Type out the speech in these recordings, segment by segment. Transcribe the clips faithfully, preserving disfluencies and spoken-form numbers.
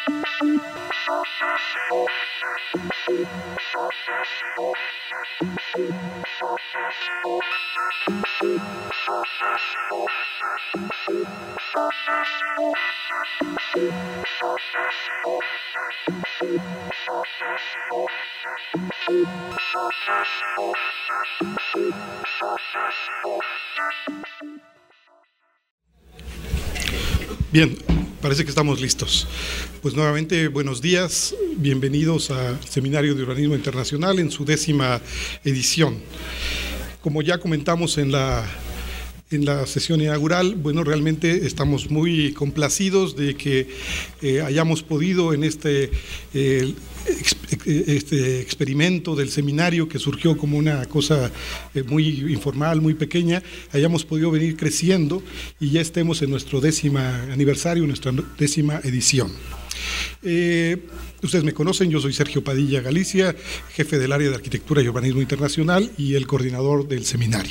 Bien, parece que estamos listos. Pues nuevamente, buenos días, bienvenidos al Seminario de Urbanismo Internacional en su décima edición. Como ya comentamos en la, en la sesión inaugural, bueno, realmente estamos muy complacidos de que eh, hayamos podido en este, eh, este experimento del seminario que surgió como una cosa eh, muy informal, muy pequeña, hayamos podido venir creciendo y ya estemos en nuestro décimo aniversario, nuestra décima edición. Eh, ustedes me conocen, yo soy Sergio Padilla Galicia, jefe del área de Arquitectura y Urbanismo Internacional y el coordinador del seminario.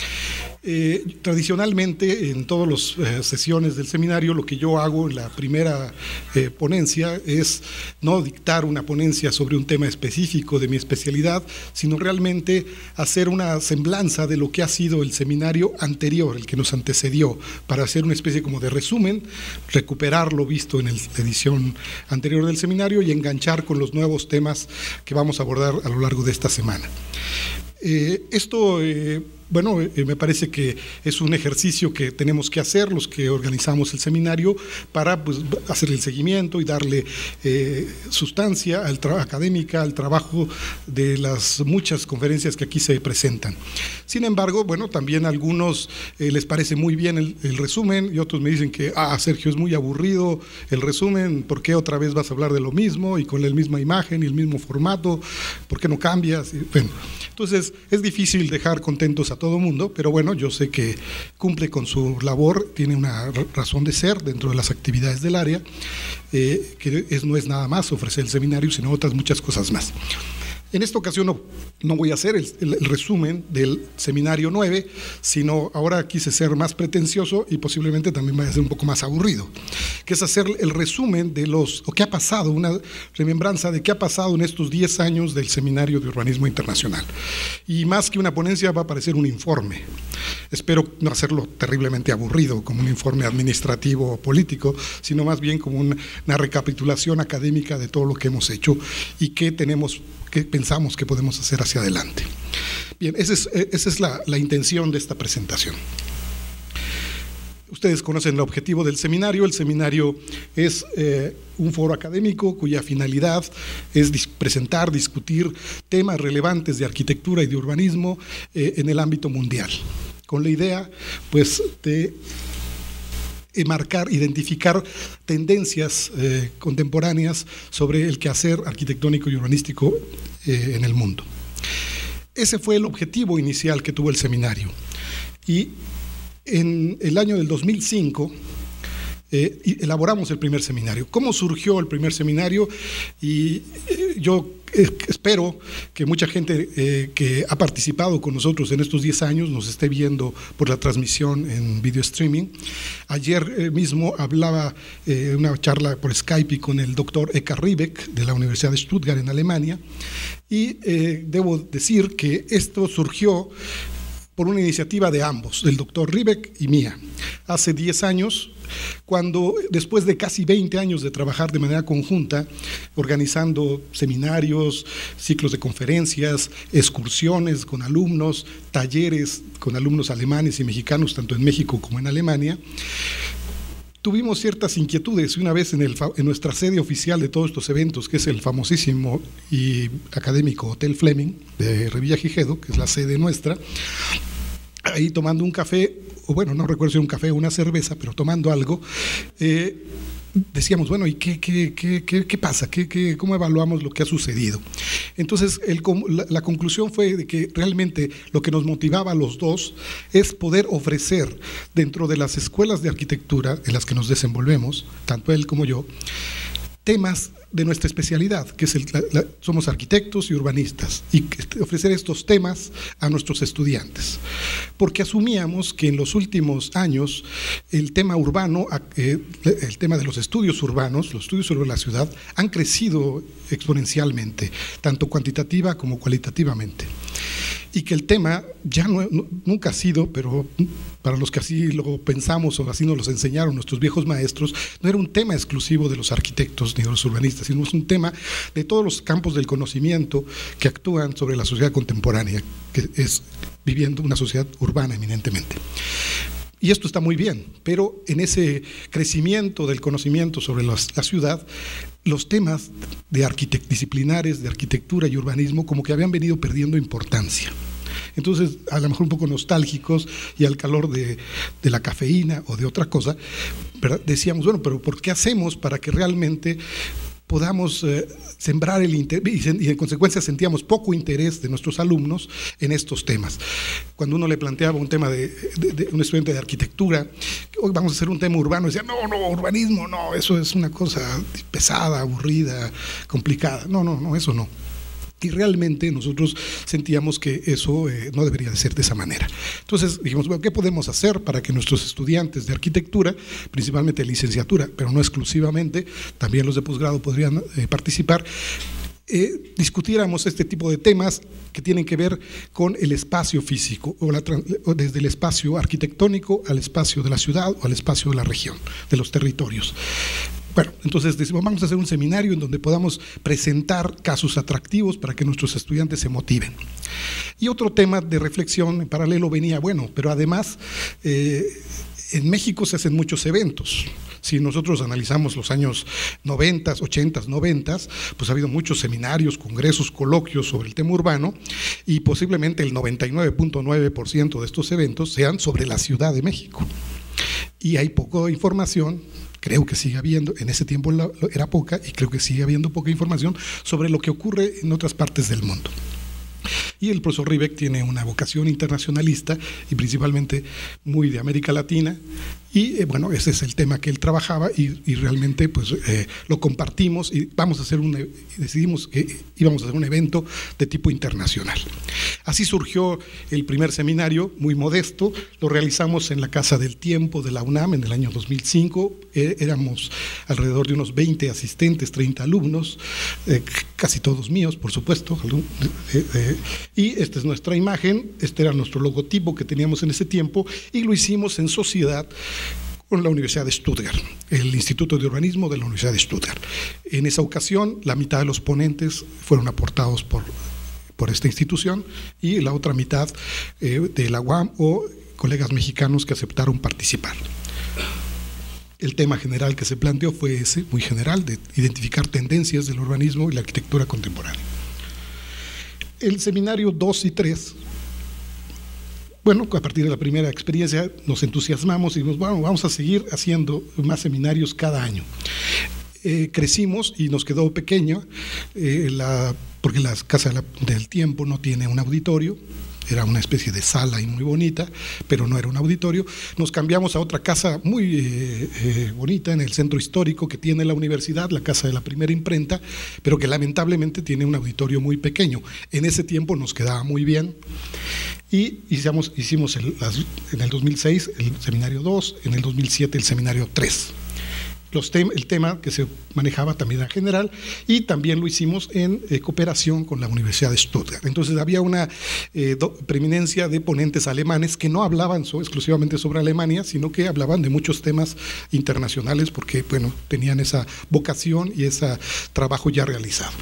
Eh, tradicionalmente, en todas las eh, sesiones del seminario, lo que yo hago en la primera eh, ponencia es no dictar una ponencia sobre un tema específico de mi especialidad, sino realmente hacer una semblanza de lo que ha sido el seminario anterior, el que nos antecedió, para hacer una especie como de resumen, recuperar lo visto en el, la edición anterior del seminario y enganchar con los nuevos temas que vamos a abordar a lo largo de esta semana. Eh, esto, eh, bueno, eh, me parece que es un ejercicio que tenemos que hacer los que organizamos el seminario para pues, hacer el seguimiento y darle eh, sustancia al académica al trabajo de las muchas conferencias que aquí se presentan. Sin embargo, bueno, también a algunos eh, les parece muy bien el, el resumen y otros me dicen que, ah, Sergio, es muy aburrido el resumen, ¿por qué otra vez vas a hablar de lo mismo y con la misma imagen y el mismo formato? ¿Por qué no cambias? Y, bueno, entonces es difícil dejar contentos a todo mundo, pero bueno, yo sé que cumple con su labor, tiene una razón de ser dentro de las actividades del área, eh, que es, no es nada más ofrecer el seminario, sino otras muchas cosas más. En esta ocasión no, no voy a hacer el, el, el resumen del seminario nueve, sino ahora quise ser más pretencioso y posiblemente también vaya a ser un poco más aburrido, que es hacer el resumen de los, o qué ha pasado, una remembranza de qué ha pasado en estos diez años del Seminario de Urbanismo Internacional. Y más que una ponencia va a parecer un informe. Espero no hacerlo terriblemente aburrido, como un informe administrativo o político, sino más bien como una, una recapitulación académica de todo lo que hemos hecho y qué tenemos que pensamos que podemos hacer hacia adelante. Bien, esa es, esa es la, la intención de esta presentación. Ustedes conocen el objetivo del seminario. El seminario es eh, un foro académico cuya finalidad es dis presentar, discutir temas relevantes de arquitectura y de urbanismo eh, en el ámbito mundial, con la idea pues de marcar, identificar tendencias eh, contemporáneas sobre el quehacer arquitectónico y urbanístico eh, en el mundo. Ese fue el objetivo inicial que tuvo el seminario. Y en el año del dos mil cinco eh, elaboramos el primer seminario. ¿Cómo surgió el primer seminario? Y eh, yo espero que mucha gente eh, que ha participado con nosotros en estos diez años nos esté viendo por la transmisión en video streaming. Ayer eh, mismo hablaba eh, una charla por Skype con el doctor Eckhard Riebeck de la Universidad de Stuttgart en Alemania y eh, debo decir que esto surgió por una iniciativa de ambos, del doctor Riebeck y mía. Hace diez años, cuando después de casi veinte años de trabajar de manera conjunta, organizando seminarios, ciclos de conferencias, excursiones con alumnos, talleres con alumnos alemanes y mexicanos, tanto en México como en Alemania, tuvimos ciertas inquietudes y una vez en, el, en nuestra sede oficial de todos estos eventos, que es el famosísimo y académico Hotel Fleming de Revillagigedo, que es la sede nuestra, ahí tomando un café, o bueno, no recuerdo si un café o una cerveza, pero tomando algo, eh, decíamos, bueno, ¿y qué, qué, qué, qué, qué pasa? ¿Qué, qué, ¿Cómo evaluamos lo que ha sucedido? Entonces, el, la, la conclusión fue de que realmente lo que nos motivaba a los dos es poder ofrecer dentro de las escuelas de arquitectura en las que nos desenvolvemos, tanto él como yo, temas de nuestra especialidad, que es el, la, la, somos arquitectos y urbanistas, y ofrecer estos temas a nuestros estudiantes, porque asumíamos que en los últimos años el tema urbano, eh, el tema de los estudios urbanos, los estudios sobre la ciudad, han crecido exponencialmente, tanto cuantitativa como cualitativamente. Y que el tema ya no, no, nunca ha sido, pero para los que así lo pensamos o así nos los enseñaron nuestros viejos maestros, no era un tema exclusivo de los arquitectos ni de los urbanistas, sino es un tema de todos los campos del conocimiento que actúan sobre la sociedad contemporánea, que es viviendo una sociedad urbana eminentemente. Y esto está muy bien, pero en ese crecimiento del conocimiento sobre la, la ciudad, los temas de arquitect- disciplinares, de arquitectura y urbanismo, como que habían venido perdiendo importancia. Entonces, a lo mejor un poco nostálgicos y al calor de, de la cafeína o de otra cosa, ¿verdad?, decíamos, bueno, pero ¿por qué hacemos para que realmente podamos eh, sembrar el interés, y en consecuencia sentíamos poco interés de nuestros alumnos en estos temas? Cuando uno le planteaba un tema de, de, de un estudiante de arquitectura, hoy vamos a hacer un tema urbano, decía, no, no, urbanismo, no, eso es una cosa pesada, aburrida, complicada. No, no, no, eso no. Y realmente nosotros sentíamos que eso eh, no debería de ser de esa manera. Entonces dijimos, bueno, ¿qué podemos hacer para que nuestros estudiantes de arquitectura, principalmente de licenciatura, pero no exclusivamente, también los de posgrado podrían eh, participar, eh, discutiéramos este tipo de temas que tienen que ver con el espacio físico, o, la, o desde el espacio arquitectónico al espacio de la ciudad o al espacio de la región, de los territorios? Bueno, entonces decimos, vamos a hacer un seminario en donde podamos presentar casos atractivos para que nuestros estudiantes se motiven. Y otro tema de reflexión en paralelo venía, bueno, pero además eh, en México se hacen muchos eventos. Si nosotros analizamos los años noventa, ochenta, noventa, pues ha habido muchos seminarios, congresos, coloquios sobre el tema urbano, y posiblemente el noventa y nueve punto nueve por ciento de estos eventos sean sobre la Ciudad de México. Y hay poca información, creo que sigue habiendo, en ese tiempo era poca, y creo que sigue habiendo poca información sobre lo que ocurre en otras partes del mundo. Y el profesor Rivec tiene una vocación internacionalista y principalmente muy de América Latina, y eh, bueno, ese es el tema que él trabajaba, y, y realmente pues eh, lo compartimos, y vamos a hacer un, decidimos que íbamos a hacer un evento de tipo internacional. Así surgió el primer seminario, muy modesto, lo realizamos en la Casa del Tiempo de la UNAM en el año dos mil cinco, eh, éramos alrededor de unos veinte asistentes, treinta alumnos, eh, casi todos míos, por supuesto, eh, eh, y esta es nuestra imagen, este era nuestro logotipo que teníamos en ese tiempo, y lo hicimos en sociedad con la Universidad de Stuttgart, el Instituto de Urbanismo de la Universidad de Stuttgart. En esa ocasión, la mitad de los ponentes fueron aportados por, por esta institución, y la otra mitad eh, de la U A M o colegas mexicanos que aceptaron participar. El tema general que se planteó fue ese, muy general, de identificar tendencias del urbanismo y la arquitectura contemporánea. El seminario dos y tres, bueno, a partir de la primera experiencia nos entusiasmamos y dijimos, bueno, vamos a seguir haciendo más seminarios cada año. Eh, crecimos y nos quedó pequeño, eh, la, porque la Casa de la, del Tiempo no tiene un auditorio, era una especie de sala y muy bonita, pero no era un auditorio. Nos cambiamos a otra casa muy eh, eh, bonita en el centro histórico que tiene la universidad, la Casa de la Primera Imprenta, pero que lamentablemente tiene un auditorio muy pequeño. En ese tiempo nos quedaba muy bien, y hicimos, hicimos el, las, en el dos mil seis el seminario dos, en el dos mil siete el seminario tres. Los tem el tema que se manejaba también era general, y también lo hicimos en eh, cooperación con la Universidad de Stuttgart. Entonces había una eh, preeminencia de ponentes alemanes que no hablaban so exclusivamente sobre Alemania, sino que hablaban de muchos temas internacionales, porque bueno, tenían esa vocación y ese trabajo ya realizado.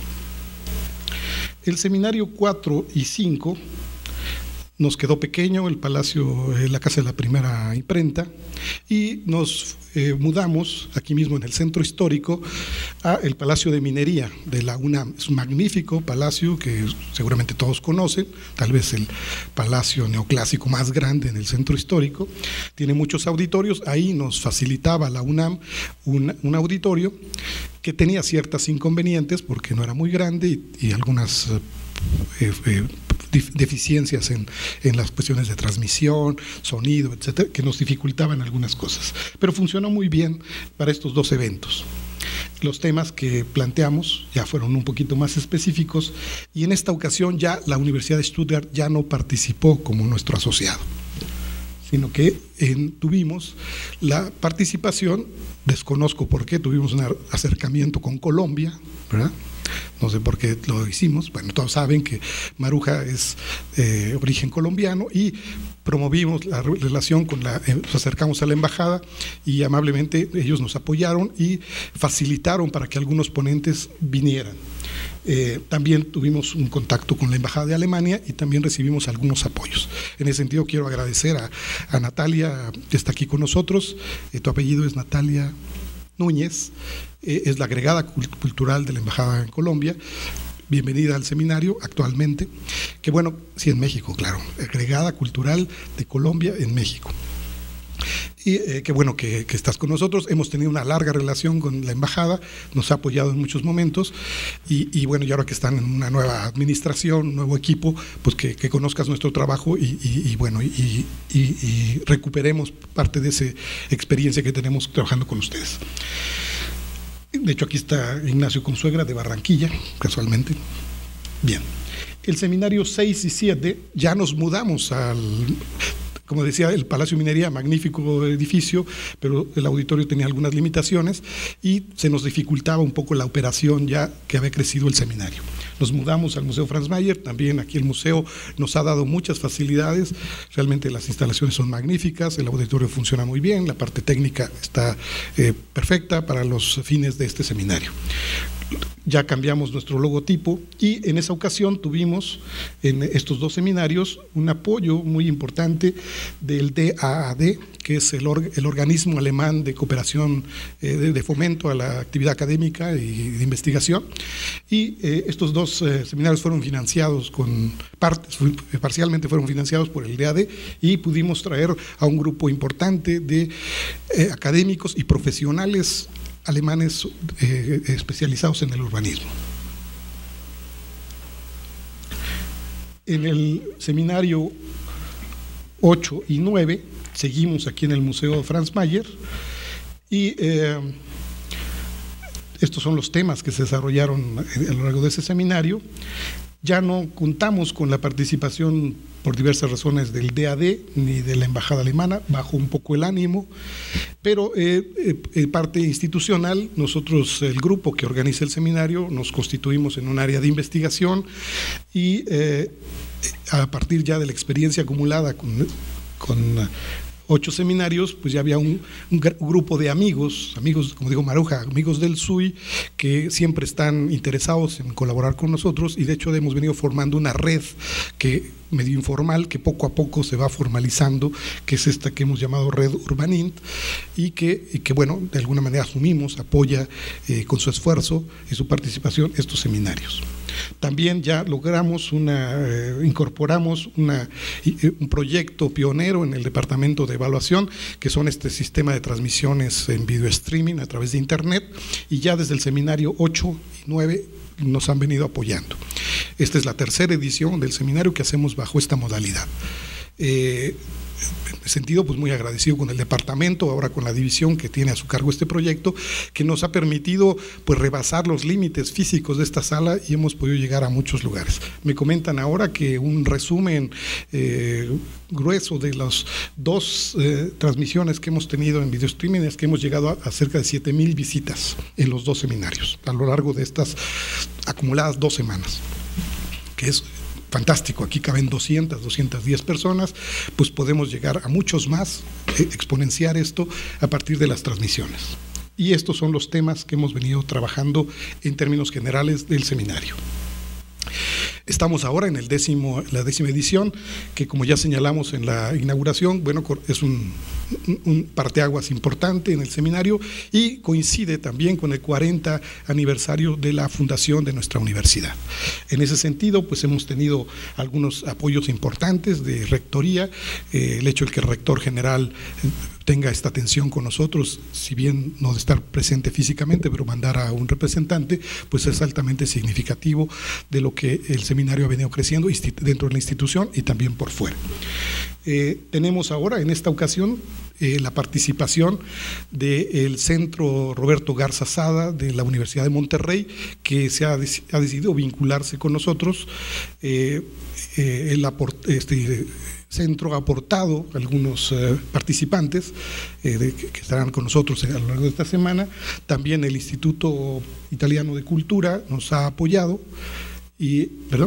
El seminario cuatro y cinco nos quedó pequeño, el Palacio, eh, la Casa de la Primera Imprenta, y nos eh, mudamos aquí mismo en el centro histórico a el Palacio de Minería de la UNAM. Es un magnífico palacio que seguramente todos conocen, tal vez el palacio neoclásico más grande en el centro histórico, tiene muchos auditorios. Ahí nos facilitaba la UNAM un, un auditorio que tenía ciertas inconvenientes porque no era muy grande, y, y algunas eh, eh, deficiencias en, en las cuestiones de transmisión, sonido, etcétera, que nos dificultaban algunas cosas, pero funcionó muy bien para estos dos eventos. los temas que planteamos ya fueron un poquito más específicos y en esta ocasión ya la Universidad de Stuttgart ya no participó como nuestro asociado, sino que en, tuvimos la participación, desconozco por qué, tuvimos un acercamiento con Colombia, ¿verdad? No sé por qué lo hicimos, bueno, todos saben que Maruja es eh, origen colombiano y promovimos la relación con la, eh, nos acercamos a la embajada y amablemente ellos nos apoyaron y facilitaron para que algunos ponentes vinieran. Eh, también tuvimos un contacto con la Embajada de Alemania y también recibimos algunos apoyos. En ese sentido quiero agradecer a, a Natalia, que está aquí con nosotros. Eh, tu apellido es Natalia Núñez, eh, es la agregada cultural de la Embajada en Colombia. Bienvenida al seminario actualmente, que bueno, sí, en México, claro, agregada cultural de Colombia en México. Y eh, qué bueno que, que estás con nosotros. Hemos tenido una larga relación con la embajada, nos ha apoyado en muchos momentos y, y bueno, y ahora que están en una nueva administración, un nuevo equipo, pues que, que conozcas nuestro trabajo y, y, y bueno, y, y, y recuperemos parte de esa experiencia que tenemos trabajando con ustedes. De hecho, aquí está Ignacio Consuegra de Barranquilla, casualmente. Bien, el seminario seis y siete ya nos mudamos al... Como decía, el Palacio de Minería, magnífico edificio, pero el auditorio tenía algunas limitaciones y se nos dificultaba un poco la operación ya que había crecido el seminario. Nos mudamos al Museo Franz Mayer, también aquí el museo nos ha dado muchas facilidades, realmente las instalaciones son magníficas, el auditorio funciona muy bien, la parte técnica está eh, perfecta para los fines de este seminario. Ya cambiamos nuestro logotipo y en esa ocasión tuvimos en estos dos seminarios un apoyo muy importante del D A A D, que es el, or, el organismo alemán de cooperación, eh, de, de fomento a la actividad académica y de investigación. Y eh, estos dos eh, seminarios fueron financiados con partes, parcialmente fueron financiados por el D A A D y pudimos traer a un grupo importante de eh, académicos y profesionales alemanes eh, especializados en el urbanismo. En el seminario ocho y nueve seguimos aquí en el Museo Franz Mayer y eh, estos son los temas que se desarrollaron a lo largo de ese seminario. Ya no contamos con la participación por diversas razones del D A D ni de la Embajada Alemana, bajó un poco el ánimo, pero eh, eh, parte institucional, nosotros, el grupo que organiza el seminario, nos constituimos en un área de investigación y eh, a partir ya de la experiencia acumulada con, con ocho seminarios, pues ya había un, un grupo de amigos, amigos, como digo Maruja, amigos del S U I, que siempre están interesados en colaborar con nosotros y de hecho hemos venido formando una red que medio informal, que poco a poco se va formalizando, que es esta que hemos llamado Red Urbanint, y que, y que bueno, de alguna manera asumimos, apoya eh, con su esfuerzo y su participación estos seminarios. También ya logramos una, eh, incorporamos una, eh, un proyecto pionero en el departamento de evaluación, que son este sistema de transmisiones en video streaming a través de internet, y ya desde el seminario ocho y nueve nos han venido apoyando. Esta es la tercera edición del seminario que hacemos bajo esta modalidad. Eh, en ese sentido, pues muy agradecido con el departamento, ahora con la división que tiene a su cargo este proyecto, que nos ha permitido pues rebasar los límites físicos de esta sala y hemos podido llegar a muchos lugares. Me comentan ahora que un resumen eh, grueso de las dos eh, transmisiones que hemos tenido en video streaming es que hemos llegado a, a cerca de siete mil visitas en los dos seminarios a lo largo de estas acumuladas dos semanas, que es fantástico. Aquí caben doscientas, doscientas diez personas, pues podemos llegar a muchos más, eh, exponenciar esto a partir de las transmisiones. Y estos son los temas que hemos venido trabajando en términos generales del seminario. Estamos ahora en el décimo, la décima edición, que como ya señalamos en la inauguración, bueno, es un, un parteaguas importante en el seminario y coincide también con el cuarenta aniversario de la fundación de nuestra universidad. En ese sentido, pues hemos tenido algunos apoyos importantes de rectoría, eh, el hecho de que el rector general tenga esta atención con nosotros, si bien no de estar presente físicamente, pero mandar a un representante, pues es altamente significativo de lo que el seminario ha venido creciendo dentro de la institución y también por fuera. Eh, tenemos ahora, en esta ocasión, eh, la participación del Centro Roberto Garza Sada de la Universidad de Monterrey, que se ha, ha decidido vincularse con nosotros. Eh, eh, el aport, este, centro ha aportado algunos eh, participantes eh, de, que estarán con nosotros a lo largo de esta semana. También el Instituto Italiano de Cultura nos ha apoyado y, perdón,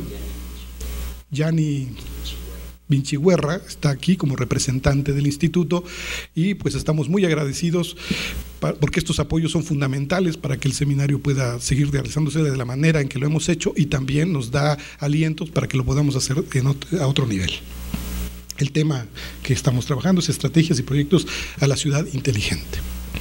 Gianni Vinciguerra está aquí como representante del instituto y pues estamos muy agradecidos porque estos apoyos son fundamentales para que el seminario pueda seguir realizándose de la manera en que lo hemos hecho y también nos da alientos para que lo podamos hacer en otro, a otro nivel. El tema que estamos trabajando es estrategias y proyectos a la ciudad inteligente.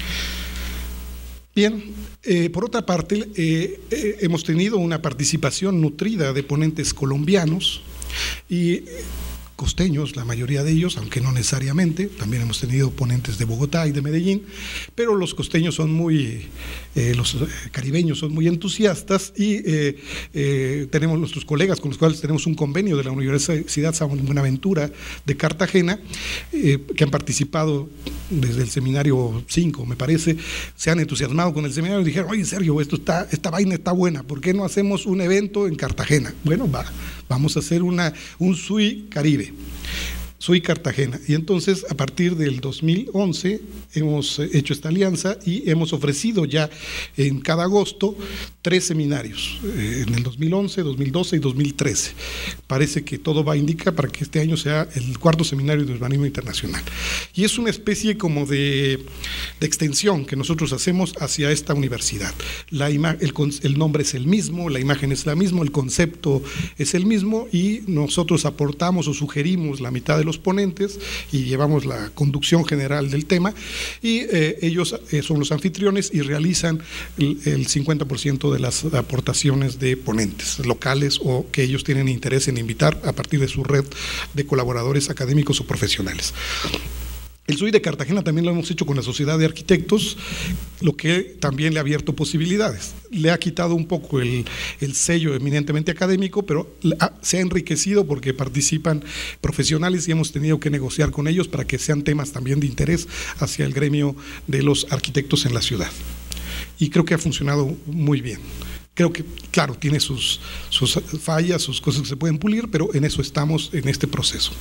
Bien, eh, por otra parte, eh, eh, hemos tenido una participación nutrida de ponentes colombianos y costeños, la mayoría de ellos, aunque no necesariamente. También hemos tenido ponentes de Bogotá y de Medellín, pero los costeños son muy, eh, los caribeños son muy entusiastas y eh, eh, tenemos nuestros colegas con los cuales tenemos un convenio de la Universidad San Buenaventura de Cartagena, eh, que han participado desde el seminario cinco, me parece, se han entusiasmado con el seminario y dijeron, oye, en serio, esto está, esta vaina está buena, ¿por qué no hacemos un evento en Cartagena? Bueno, va, vamos a hacer una, un S U I Caribe. Soy Cartagena, y entonces a partir del dos mil once hemos hecho esta alianza y hemos ofrecido ya en cada agosto tres seminarios, eh, en el dos mil once, dos mil doce y dos mil trece. Parece que todo va a indicar para que este año sea el cuarto seminario de urbanismo internacional. Y es una especie como de, de extensión que nosotros hacemos hacia esta universidad. La ima el, el nombre es el mismo, la imagen es la misma, el concepto es el mismo y nosotros aportamos o sugerimos la mitad de los ponentes y llevamos la conducción general del tema y eh, ellos eh, son los anfitriones y realizan el, el cincuenta por ciento de las aportaciones de ponentes locales o que ellos tienen interés en invitar a partir de su red de colaboradores académicos o profesionales. El S U I de Cartagena también lo hemos hecho con la Sociedad de Arquitectos, lo que también le ha abierto posibilidades. Le ha quitado un poco el, el sello eminentemente académico, pero ha, se ha enriquecido porque participan profesionales y hemos tenido que negociar con ellos para que sean temas también de interés hacia el gremio de los arquitectos en la ciudad. Y creo que ha funcionado muy bien. Creo que, claro, tiene sus, sus fallas, sus cosas que se pueden pulir, pero en eso estamos en este proceso.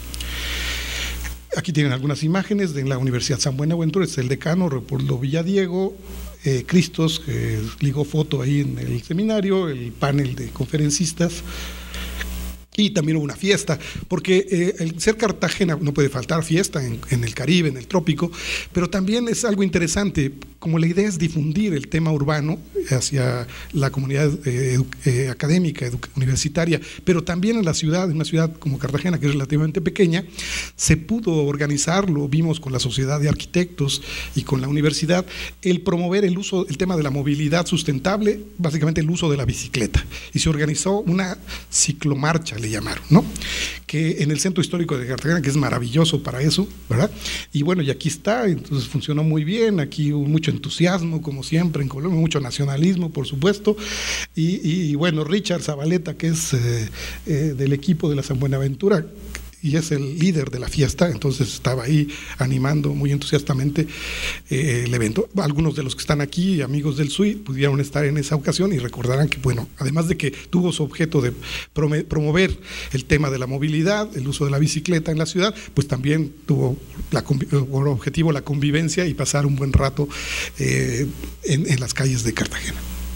Aquí tienen algunas imágenes de la Universidad San Buenaventura, es el decano, Leopoldo Villadiego, eh, Cristos, que ligó foto ahí en el seminario, el panel de conferencistas. Y también hubo una fiesta, porque eh, el ser Cartagena no puede faltar fiesta en, en el Caribe, en el trópico, pero también es algo interesante, como la idea es difundir el tema urbano hacia la comunidad eh, eh, académica, universitaria, pero también en la ciudad, en una ciudad como Cartagena, que es relativamente pequeña, se pudo organizar, lo vimos con la Sociedad de Arquitectos y con la universidad, el promover el uso, el tema de la movilidad sustentable, básicamente el uso de la bicicleta, y se organizó una ciclomarcha, le llamaron, ¿no? Que en el centro histórico de Cartagena, que es maravilloso para eso, ¿verdad? Y bueno, y aquí está, entonces funcionó muy bien, aquí hubo mucho entusiasmo, como siempre en Colombia, mucho nacionalismo, por supuesto, y, y bueno, Richard Zabaleta, que es eh, eh, del equipo de la San Buenaventura, y es el líder de la fiesta, entonces estaba ahí animando muy entusiastamente eh, el evento. Algunos de los que están aquí, amigos del S U I, pudieron estar en esa ocasión y recordarán que, bueno, además de que tuvo su objeto de promover el tema de la movilidad, el uso de la bicicleta en la ciudad, pues también tuvo la, por objetivo la convivencia y pasar un buen rato eh, en, en las calles de Cartagena.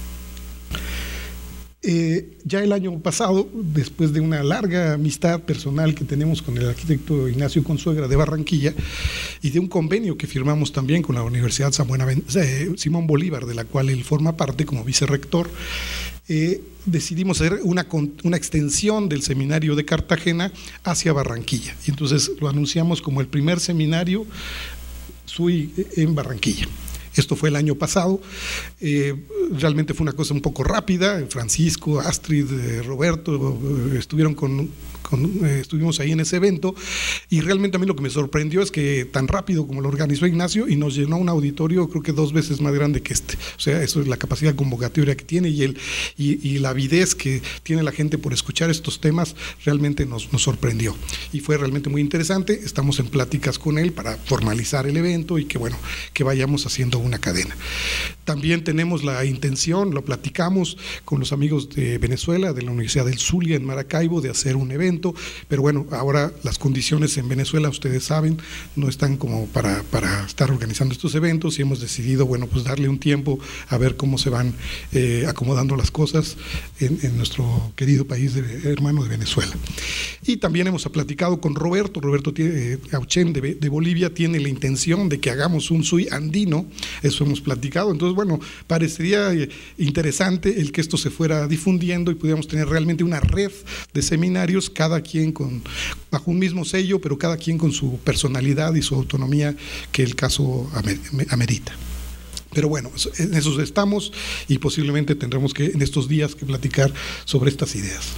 Eh, ya el año pasado, después de una larga amistad personal que tenemos con el arquitecto Ignacio Consuegra de Barranquilla y de un convenio que firmamos también con la Universidad San Buenaventura, eh, Simón Bolívar, de la cual él forma parte como vicerrector, eh, decidimos hacer una, una extensión del seminario de Cartagena hacia Barranquilla. Y entonces lo anunciamos como el primer seminario S U I en Barranquilla. Esto fue el año pasado, eh, realmente fue una cosa un poco rápida. Francisco, Astrid, eh, Roberto eh, estuvieron con, con, eh, estuvimos ahí en ese evento, y realmente a mí lo que me sorprendió es que tan rápido como lo organizó Ignacio, y nos llenó un auditorio creo que dos veces más grande que este. O sea, eso es la capacidad convocatoria que tiene, y, el, y, y la avidez que tiene la gente por escuchar estos temas realmente nos, nos sorprendió. Y fue realmente muy interesante. Estamos en pláticas con él para formalizar el evento y que, bueno, que vayamos haciendo una cadena. También tenemos la intención, lo platicamos con los amigos de Venezuela, de la Universidad del Zulia en Maracaibo, de hacer un evento, pero bueno, ahora las condiciones en Venezuela, ustedes saben, no están como para, para estar organizando estos eventos, y hemos decidido, bueno, pues darle un tiempo a ver cómo se van eh, acomodando las cosas en, en nuestro querido país de, hermano de Venezuela. Y también hemos platicado con Roberto, Roberto eh, Auchen de, de Bolivia, tiene la intención de que hagamos un SUI andino, eso hemos platicado. Entonces, bueno, parecería interesante el que esto se fuera difundiendo y pudiéramos tener realmente una red de seminarios, cada quien con, bajo un mismo sello, pero cada quien con su personalidad y su autonomía que el caso amerita. Pero bueno, en eso estamos, y posiblemente tendremos que en estos días que platicar sobre estas ideas.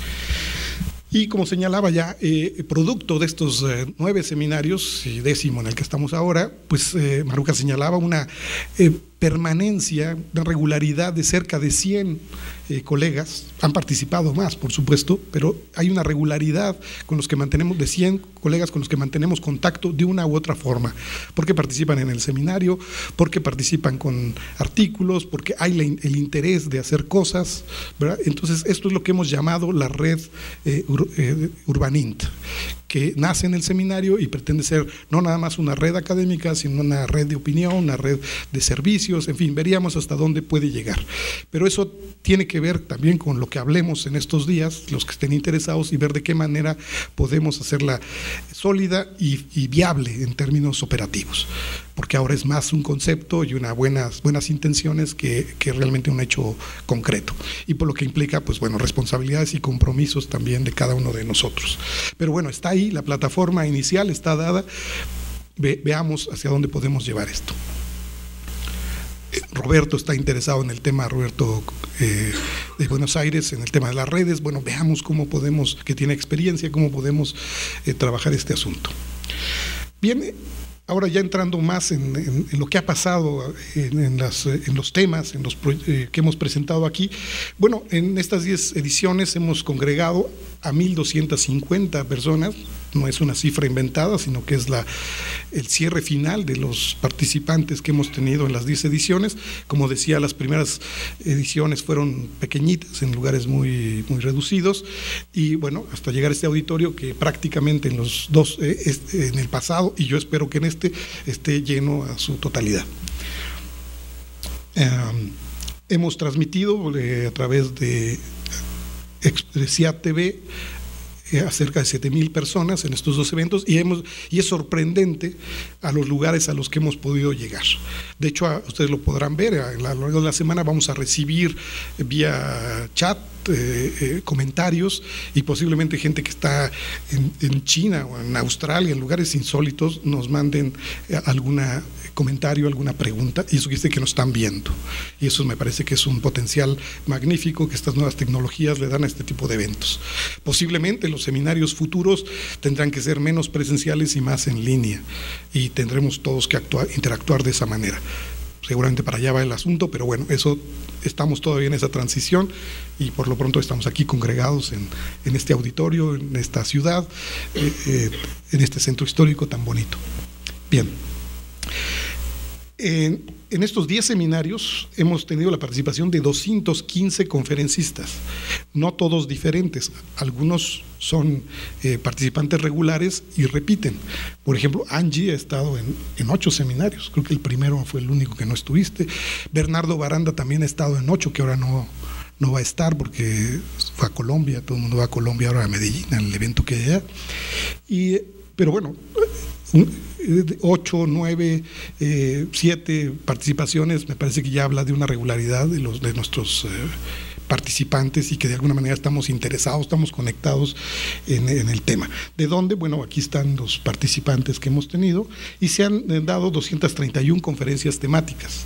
Y como señalaba ya, eh, producto de estos eh, nueve seminarios y décimo en el que estamos ahora, pues eh, Maruja señalaba una eh, permanencia, una regularidad de cerca de cien eh, colegas, han participado más, por supuesto, pero hay una regularidad con los que mantenemos, de cien colegas con los que mantenemos contacto de una u otra forma, porque participan en el seminario, porque participan con artículos, porque hay la, el interés de hacer cosas, ¿verdad? Entonces, esto es lo que hemos llamado la red eh, ur, eh, Urbanint, que nace en el seminario y pretende ser no nada más una red académica, sino una red de opinión, una red de servicios, en fin, veríamos hasta dónde puede llegar. Pero eso tiene que ver también con lo que hablemos en estos días, los que estén interesados, y ver de qué manera podemos hacerla sólida y, y viable en términos operativos, porque ahora es más un concepto y unas buenas, buenas intenciones que, que realmente un hecho concreto, y por lo que implica, pues bueno, responsabilidades y compromisos también de cada uno de nosotros. Pero bueno, está ahí, la plataforma inicial está dada, Ve, veamos hacia dónde podemos llevar esto. Roberto está interesado en el tema, Roberto eh, de Buenos Aires, en el tema de las redes. Bueno, veamos cómo podemos, que tiene experiencia, cómo podemos eh, trabajar este asunto. Bien, ahora ya entrando más en, en, en lo que ha pasado en, en, las, en los temas en los, eh, que hemos presentado aquí. Bueno, en estas diez ediciones hemos congregado a mil doscientas cincuenta personas, no es una cifra inventada, sino que es la, el cierre final de los participantes que hemos tenido en las diez ediciones. Como decía, las primeras ediciones fueron pequeñitas, en lugares muy, muy reducidos, y bueno, hasta llegar a este auditorio que prácticamente en los dos, eh, este, en el pasado, y yo espero que en este, esté lleno a su totalidad. Um, hemos transmitido eh, a través de Expresia T V eh, a cerca de siete mil personas en estos dos eventos, y, hemos, y es sorprendente a los lugares a los que hemos podido llegar. De hecho, a, ustedes lo podrán ver, a lo largo de la semana vamos a recibir eh, vía chat Eh, eh, comentarios, y posiblemente gente que está en, en China o en Australia, en lugares insólitos, nos manden eh, algún comentario, alguna pregunta, y eso quiere decir que nos están viendo, y eso me parece que es un potencial magnífico que estas nuevas tecnologías le dan a este tipo de eventos. Posiblemente los seminarios futuros tendrán que ser menos presenciales y más en línea, y tendremos todos que actuar, interactuar de esa manera. Seguramente para allá va el asunto, pero bueno, eso estamos todavía en esa transición, y por lo pronto estamos aquí congregados en, en este auditorio, en esta ciudad, eh, eh, en este centro histórico tan bonito. Bien. En, en estos diez seminarios hemos tenido la participación de doscientos quince conferencistas, no todos diferentes, algunos son eh, participantes regulares y repiten. Por ejemplo, Angie ha estado en, en ocho seminarios, creo que el primero fue el único que no estuviste. Bernardo Baranda también ha estado en ocho, que ahora no, no va a estar porque fue a Colombia, todo el mundo va a Colombia ahora, a Medellín, al evento que hay allá. Y, pero bueno, ocho, nueve, eh, siete participaciones, me parece que ya habla de una regularidad de, los, de nuestros eh, participantes, y que de alguna manera estamos interesados, estamos conectados en, en el tema. ¿De dónde? Bueno, aquí están los participantes que hemos tenido, y se han dado doscientas treinta y una conferencias temáticas.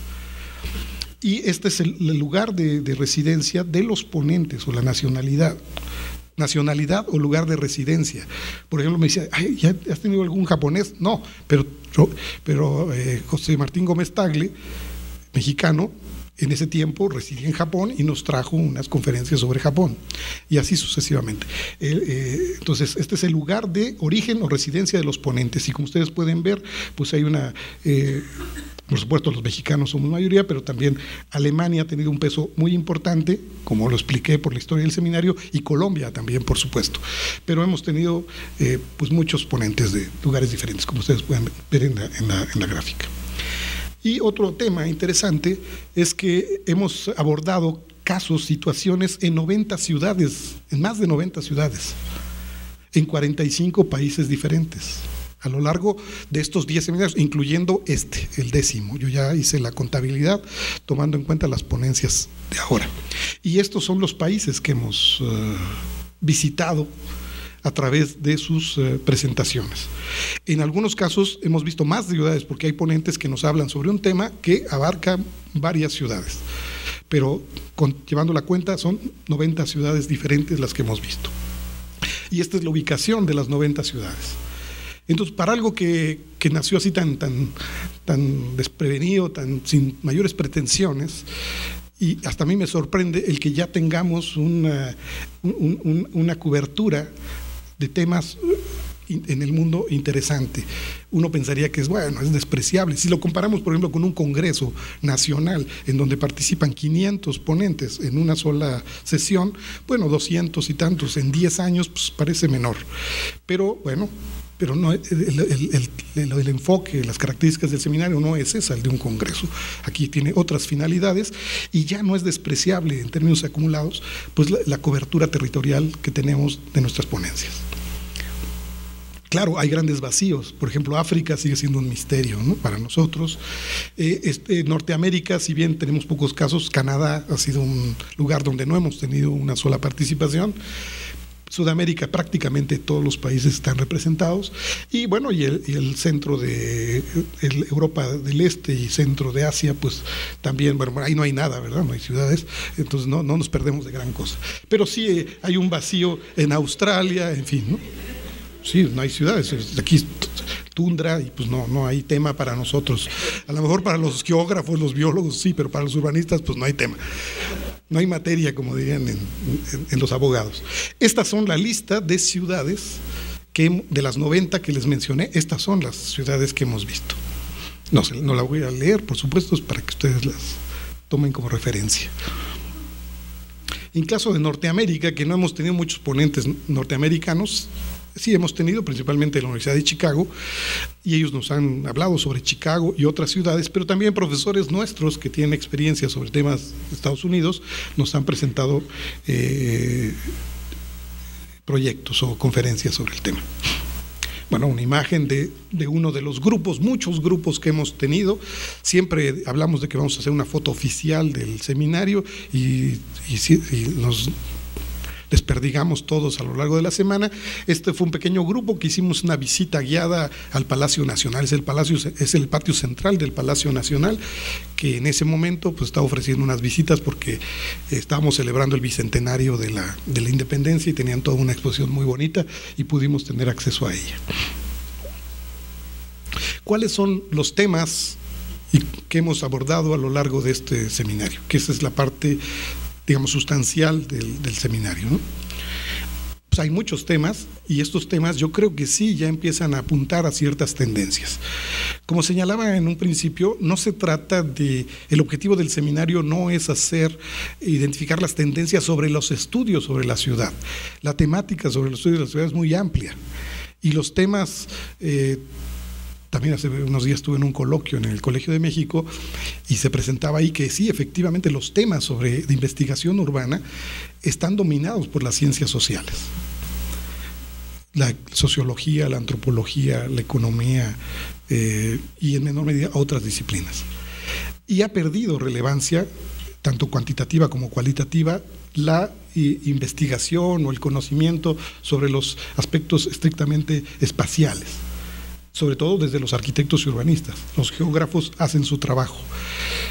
Y este es el, el lugar de, de residencia de los ponentes, o la nacionalidad. nacionalidad o lugar de residencia. Por ejemplo, me decía, ay, ¿ya has tenido algún japonés? No, pero, pero eh, José Martín Gómez Tagle, mexicano, en ese tiempo residía en Japón y nos trajo unas conferencias sobre Japón, y así sucesivamente. Eh, eh, entonces, este es el lugar de origen o residencia de los ponentes, y como ustedes pueden ver, pues hay una... Eh, por supuesto, los mexicanos somos mayoría, pero también Alemania ha tenido un peso muy importante, como lo expliqué por la historia del seminario, y Colombia también, por supuesto. Pero hemos tenido eh, pues muchos ponentes de lugares diferentes, como ustedes pueden ver en la, en la, en la gráfica. Y otro tema interesante es que hemos abordado casos, situaciones en noventa ciudades, en más de noventa ciudades, en cuarenta y cinco países diferentes, a lo largo de estos diez seminarios, incluyendo este, el décimo. Yo ya hice la contabilidad tomando en cuenta las ponencias de ahora. Y estos son los países que hemos uh, visitado a través de sus uh, presentaciones. En algunos casos hemos visto más ciudades, porque hay ponentes que nos hablan sobre un tema que abarca varias ciudades, pero con, llevando la cuenta son noventa ciudades diferentes las que hemos visto. Y esta es la ubicación de las noventa ciudades. Entonces, para algo que, que nació así tan, tan, tan desprevenido, tan sin mayores pretensiones, y hasta a mí me sorprende el que ya tengamos una, un, un, una cobertura de temas en el mundo interesante. Uno pensaría que es, bueno, es despreciable. Si lo comparamos, por ejemplo, con un congreso nacional en donde participan quinientos ponentes en una sola sesión, bueno, doscientos y tantos en diez años, pues parece menor. Pero, bueno, pero no, el, el, el, el enfoque, las características del seminario no es esa, el de un congreso. Aquí tiene otras finalidades y ya no es despreciable en términos acumulados, pues la, la cobertura territorial que tenemos de nuestras ponencias. Claro, hay grandes vacíos. Por ejemplo, África sigue siendo un misterio, ¿no?, para nosotros. Eh, este, Norteamérica, si bien tenemos pocos casos, Canadá ha sido un lugar donde no hemos tenido una sola participación. Sudamérica, prácticamente todos los países están representados, y bueno, y el, y el centro de el Europa del Este y centro de Asia, pues también, bueno, ahí no hay nada, ¿verdad? No hay ciudades, entonces no, no nos perdemos de gran cosa. Pero sí eh, hay un vacío en Australia, en fin, ¿no? Sí, no hay ciudades, aquí tundra y pues no, no hay tema para nosotros. A lo mejor para los geógrafos, los biólogos sí, pero para los urbanistas pues no hay tema. No hay materia, como dirían en, en, en los abogados. Estas son la lista de ciudades, que de las noventa que les mencioné, estas son las ciudades que hemos visto. No, no la voy a leer, por supuesto, es para que ustedes las tomen como referencia. En caso de Norteamérica, que no hemos tenido muchos ponentes norteamericanos, sí hemos tenido, principalmente en la Universidad de Chicago, y ellos nos han hablado sobre Chicago y otras ciudades, pero también profesores nuestros que tienen experiencia sobre temas de Estados Unidos nos han presentado eh, proyectos o conferencias sobre el tema. Bueno, una imagen de, de uno de los grupos, muchos grupos que hemos tenido. Siempre hablamos de que vamos a hacer una foto oficial del seminario y, y, y nos desperdigamos todos a lo largo de la semana. Este fue un pequeño grupo que hicimos una visita guiada al Palacio Nacional. Es el palacio, es el patio central del Palacio Nacional, que en ese momento pues estaba ofreciendo unas visitas porque estábamos celebrando el bicentenario de la, de la independencia y tenían toda una exposición muy bonita y pudimos tener acceso a ella. ¿Cuáles son los temas que hemos abordado a lo largo de este seminario? Que esa es la parte, digamos, sustancial del, del seminario, ¿no? Pues hay muchos temas y estos temas yo creo que sí ya empiezan a apuntar a ciertas tendencias. Como señalaba en un principio, no se trata de, el objetivo del seminario no es hacer, identificar las tendencias sobre los estudios sobre la ciudad. La temática sobre los estudios de la ciudad es muy amplia y los temas, eh, también hace unos días estuve en un coloquio en el Colegio de México y se presentaba ahí que sí, efectivamente los temas sobre de investigación urbana están dominados por las ciencias sociales. La sociología, la antropología, la economía eh, y en menor medida otras disciplinas. Y ha perdido relevancia, tanto cuantitativa como cualitativa, la eh, investigación o el conocimiento sobre los aspectos estrictamente espaciales, sobre todo desde los arquitectos y urbanistas. Los geógrafos hacen su trabajo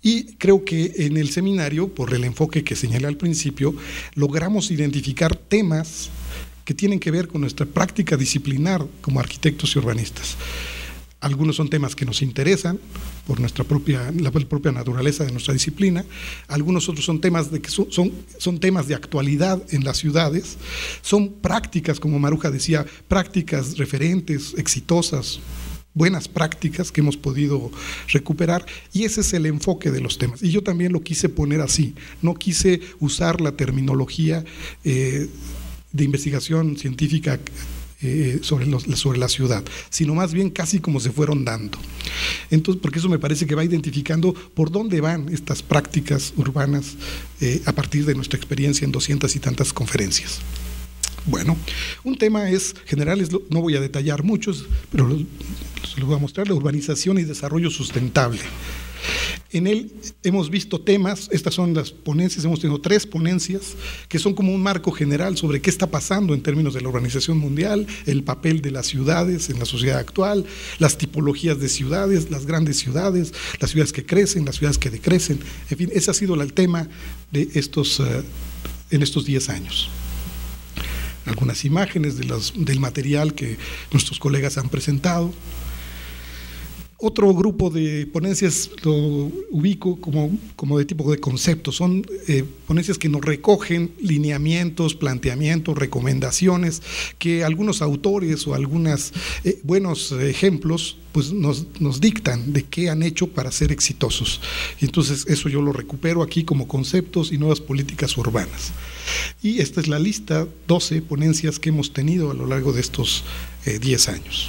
Y creo que en el seminario, por el enfoque que señalé al principio, logramos identificar temas que tienen que ver con nuestra práctica disciplinar como arquitectos y urbanistas. Algunos son temas que nos interesan por nuestra propia, la propia naturaleza de nuestra disciplina. Algunos otros son temas, de que son, son, son temas de actualidad en las ciudades. Son prácticas, como Maruja decía, prácticas referentes, exitosas, buenas prácticas que hemos podido recuperar, y ese es el enfoque de los temas. Y yo también lo quise poner así, no quise usar la terminología eh, de investigación científica Eh, sobre, los, sobre la ciudad, sino más bien casi como se fueron dando. Entonces, porque eso me parece que va identificando por dónde van estas prácticas urbanas eh, a partir de nuestra experiencia en doscientas y tantas conferencias. Bueno, un tema es general, es lo, no voy a detallar muchos, pero se los voy a mostrar: la urbanización y desarrollo sustentable. En él hemos visto temas, estas son las ponencias, hemos tenido tres ponencias que son como un marco general sobre qué está pasando en términos de la urbanización mundial, el papel de las ciudades en la sociedad actual, las tipologías de ciudades, las grandes ciudades, las ciudades que crecen, las ciudades que decrecen, en fin, ese ha sido el tema de estos, uh, en estos diez años. Algunas imágenes de los, del material que nuestros colegas han presentado. Otro grupo de ponencias lo ubico como, como de tipo de conceptos, son eh, ponencias que nos recogen lineamientos, planteamientos, recomendaciones que algunos autores o algunos eh, buenos ejemplos pues nos, nos dictan de qué han hecho para ser exitosos. Y entonces eso yo lo recupero aquí como conceptos y nuevas políticas urbanas. Y esta es la lista, doce ponencias que hemos tenido a lo largo de estos eh, diez años.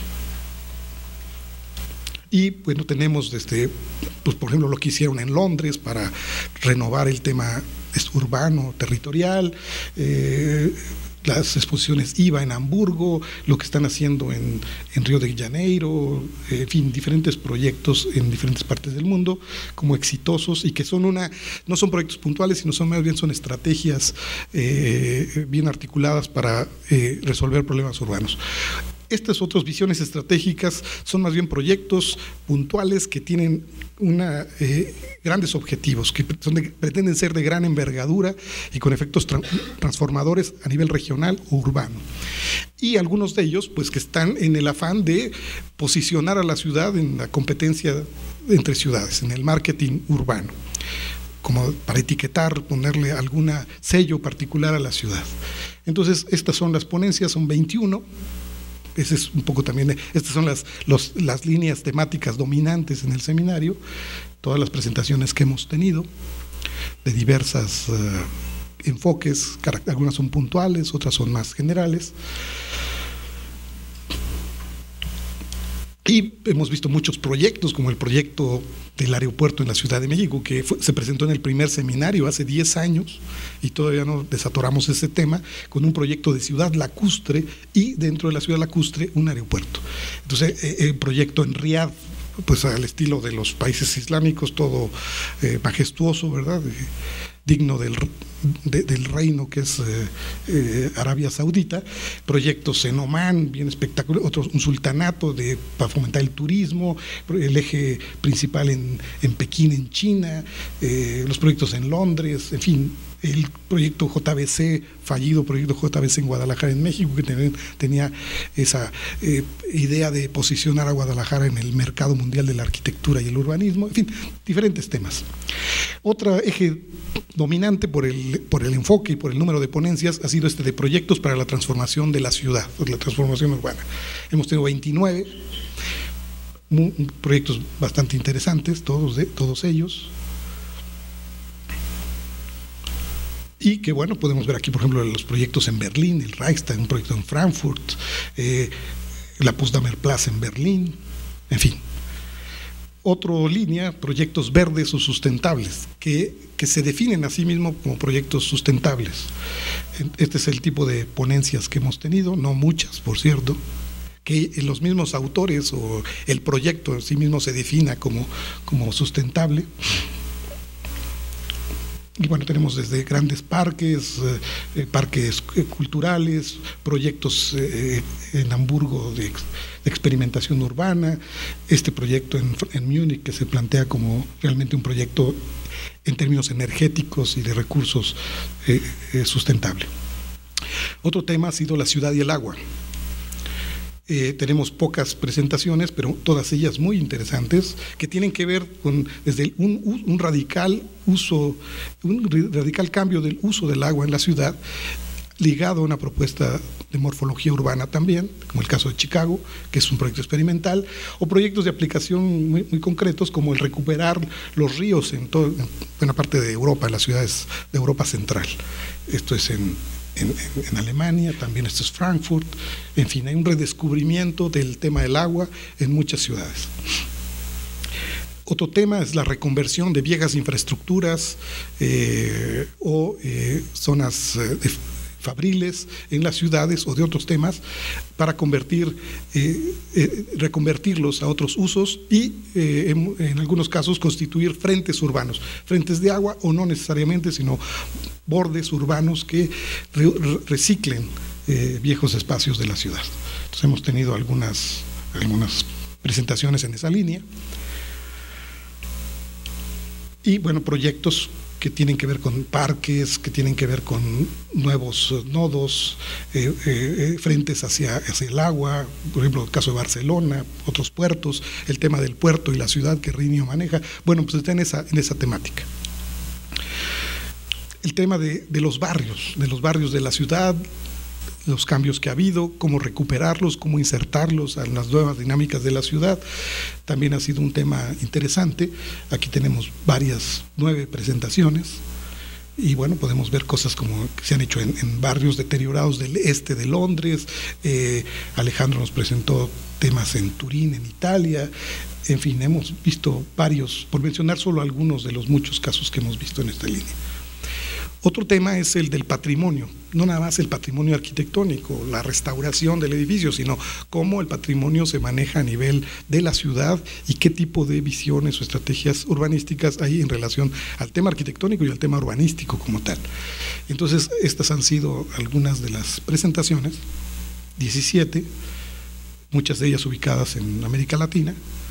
Y bueno, tenemos desde, pues por ejemplo, lo que hicieron en Londres para renovar el tema urbano, territorial, eh, las exposiciones I V A en Hamburgo, lo que están haciendo en, en Río de Janeiro, eh, en fin, diferentes proyectos en diferentes partes del mundo como exitosos y que son una, no son proyectos puntuales, sino son más bien son estrategias eh, bien articuladas para eh, resolver problemas urbanos. Estas otras visiones estratégicas son más bien proyectos puntuales que tienen una, eh, grandes objetivos, que son de, pretenden ser de gran envergadura y con efectos tra transformadores a nivel regional o urbano. Y algunos de ellos, pues que están en el afán de posicionar a la ciudad en la competencia entre ciudades, en el marketing urbano, como para etiquetar, ponerle algún sello particular a la ciudad. Entonces, estas son las ponencias, son veintiuno. Ese es un poco también, estas son las, los, las líneas temáticas dominantes en el seminario, todas las presentaciones que hemos tenido, de diversos uh, enfoques, algunas son puntuales, otras son más generales. Y hemos visto muchos proyectos, como el proyecto del aeropuerto en la Ciudad de México, que fue, se presentó en el primer seminario hace diez años, y todavía no desatoramos ese tema, con un proyecto de ciudad lacustre, y dentro de la ciudad lacustre un aeropuerto. Entonces, eh, el proyecto en Riad, pues al estilo de los países islámicos, todo eh, majestuoso, ¿verdad? Eh, digno del, de, del reino que es eh, eh, Arabia Saudita, proyectos en Omán, bien espectacular, otros, un sultanato de, para fomentar el turismo, el eje principal en, en Pekín, en China, eh, los proyectos en Londres, en fin, el proyecto J B C, fallido proyecto J B C en Guadalajara, en México, que tenía, tenía esa eh, idea de posicionar a Guadalajara en el mercado mundial de la arquitectura y el urbanismo, en fin, diferentes temas. Otro eje dominante por el, por el enfoque y por el número de ponencias ha sido este de proyectos para la transformación de la ciudad, la transformación urbana. Hemos tenido veintinueve muy, proyectos bastante interesantes, todos, de, todos ellos. Y que bueno, podemos ver aquí por ejemplo los proyectos en Berlín, el Reichstag, un proyecto en Frankfurt, eh, la Potsdamer Platz en Berlín, en fin. Otra línea, proyectos verdes o sustentables, que, que se definen a sí mismos como proyectos sustentables. Este es el tipo de ponencias que hemos tenido, no muchas, por cierto, que los mismos autores o el proyecto en sí mismo se defina como, como sustentable. Y bueno, tenemos desde grandes parques, eh, parques culturales, proyectos eh, en Hamburgo de, de experimentación urbana, este proyecto en, en Múnich que se plantea como realmente un proyecto en términos energéticos y de recursos eh, eh, sustentable. Otro tema ha sido la ciudad y el agua. Eh, tenemos pocas presentaciones, pero todas ellas muy interesantes, que tienen que ver con desde un, un radical uso, un radical cambio del uso del agua en la ciudad, ligado a una propuesta de morfología urbana también, como el caso de Chicago, que es un proyecto experimental, o proyectos de aplicación muy, muy concretos, como el recuperar los ríos en, todo, en buena parte de Europa, en las ciudades de Europa Central. Esto es en En, en, en Alemania, también esto es Frankfurt, en fin, hay un redescubrimiento del tema del agua en muchas ciudades. Otro tema es la reconversión de viejas infraestructuras eh, o eh, zonas eh, de fabriles en las ciudades o de otros temas para convertir, eh, eh, reconvertirlos a otros usos y eh, en, en algunos casos constituir frentes urbanos, frentes de agua o no necesariamente, sino bordes urbanos que re, reciclen eh, viejos espacios de la ciudad. Entonces hemos tenido algunas, algunas presentaciones en esa línea y bueno, proyectos que tienen que ver con parques, que tienen que ver con nuevos nodos, eh, eh, frentes hacia, hacia el agua, por ejemplo, el caso de Barcelona, otros puertos, el tema del puerto y la ciudad que Rinio maneja, bueno, pues está en esa, en esa temática. El tema de, de los barrios, de los barrios de la ciudad, los cambios que ha habido, cómo recuperarlos, cómo insertarlos en las nuevas dinámicas de la ciudad, también ha sido un tema interesante. Aquí tenemos varias, nueve presentaciones y bueno, podemos ver cosas como que se han hecho en, en barrios deteriorados del este de Londres. eh, Alejandro nos presentó temas en Turín, en Italia. En fin, hemos visto varios, por mencionar solo algunos de los muchos casos que hemos visto en esta línea. Otro tema es el del patrimonio, no nada más el patrimonio arquitectónico, la restauración del edificio, sino cómo el patrimonio se maneja a nivel de la ciudad y qué tipo de visiones o estrategias urbanísticas hay en relación al tema arquitectónico y al tema urbanístico como tal. Entonces, estas han sido algunas de las presentaciones, diecisiete, muchas de ellas ubicadas en América Latina,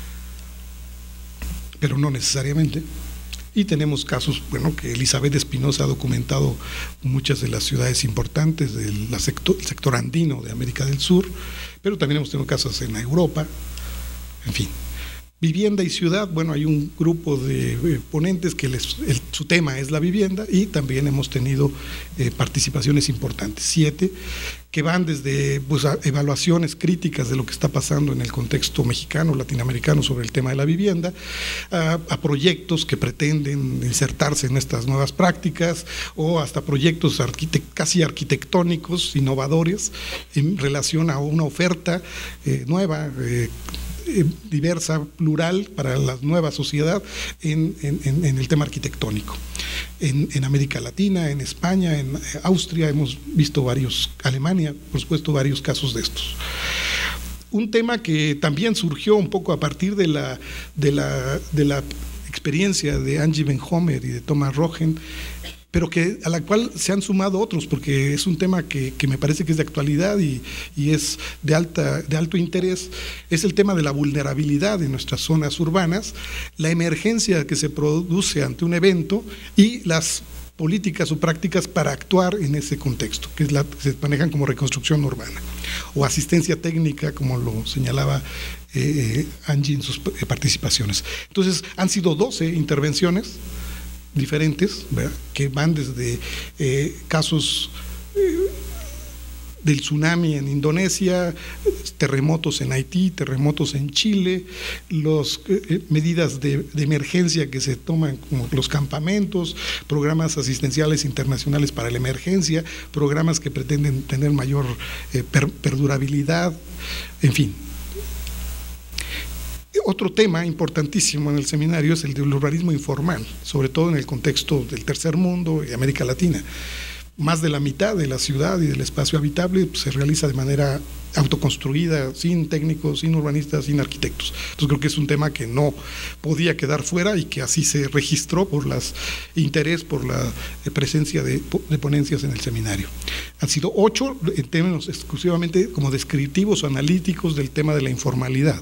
pero no necesariamente. Y tenemos casos, bueno, que Elizabeth Espinosa ha documentado muchas de las ciudades importantes del sector, sector andino de América del Sur, pero también hemos tenido casos en Europa, en fin. Vivienda y ciudad, bueno, hay un grupo de ponentes que les, el, su tema es la vivienda y también hemos tenido eh, participaciones importantes, siete, que van desde pues, a evaluaciones críticas de lo que está pasando en el contexto mexicano, latinoamericano sobre el tema de la vivienda, a, a proyectos que pretenden insertarse en estas nuevas prácticas o hasta proyectos arquitect, casi arquitectónicos, innovadores, en relación a una oferta eh, nueva, eh, diversa, plural para la nueva sociedad en, en, en el tema arquitectónico. En, en América Latina, en España, en Austria hemos visto varios, Alemania, por supuesto, varios casos de estos. Un tema que también surgió un poco a partir de la, de la, de la experiencia de Angie Benhomer y de Thomas Rogen, pero que, a la cual se han sumado otros, porque es un tema que, que me parece que es de actualidad y, y es de, alta, de alto interés, es el tema de la vulnerabilidad en nuestras zonas urbanas, la emergencia que se produce ante un evento y las políticas o prácticas para actuar en ese contexto, que es la, se manejan como reconstrucción urbana, o asistencia técnica, como lo señalaba eh, Angie en sus participaciones. Entonces, han sido doce intervenciones diferentes, ¿verdad?, que van desde eh, casos eh, del tsunami en Indonesia, terremotos en Haití, terremotos en Chile, las eh, medidas de, de emergencia que se toman como los campamentos, programas asistenciales internacionales para la emergencia, programas que pretenden tener mayor eh, per, perdurabilidad, en fin. Otro tema importantísimo en el seminario es el del urbanismo informal, sobre todo en el contexto del tercer mundo y América Latina. más de la mitad de la ciudad y del espacio habitable pues, se realiza de manera autoconstruida, sin técnicos, sin urbanistas, sin arquitectos. Entonces creo que es un tema que no podía quedar fuera y que así se registró por las interés, por la presencia de, de ponencias en el seminario. Han sido ocho en términos exclusivamente como descriptivos o analíticos del tema de la informalidad.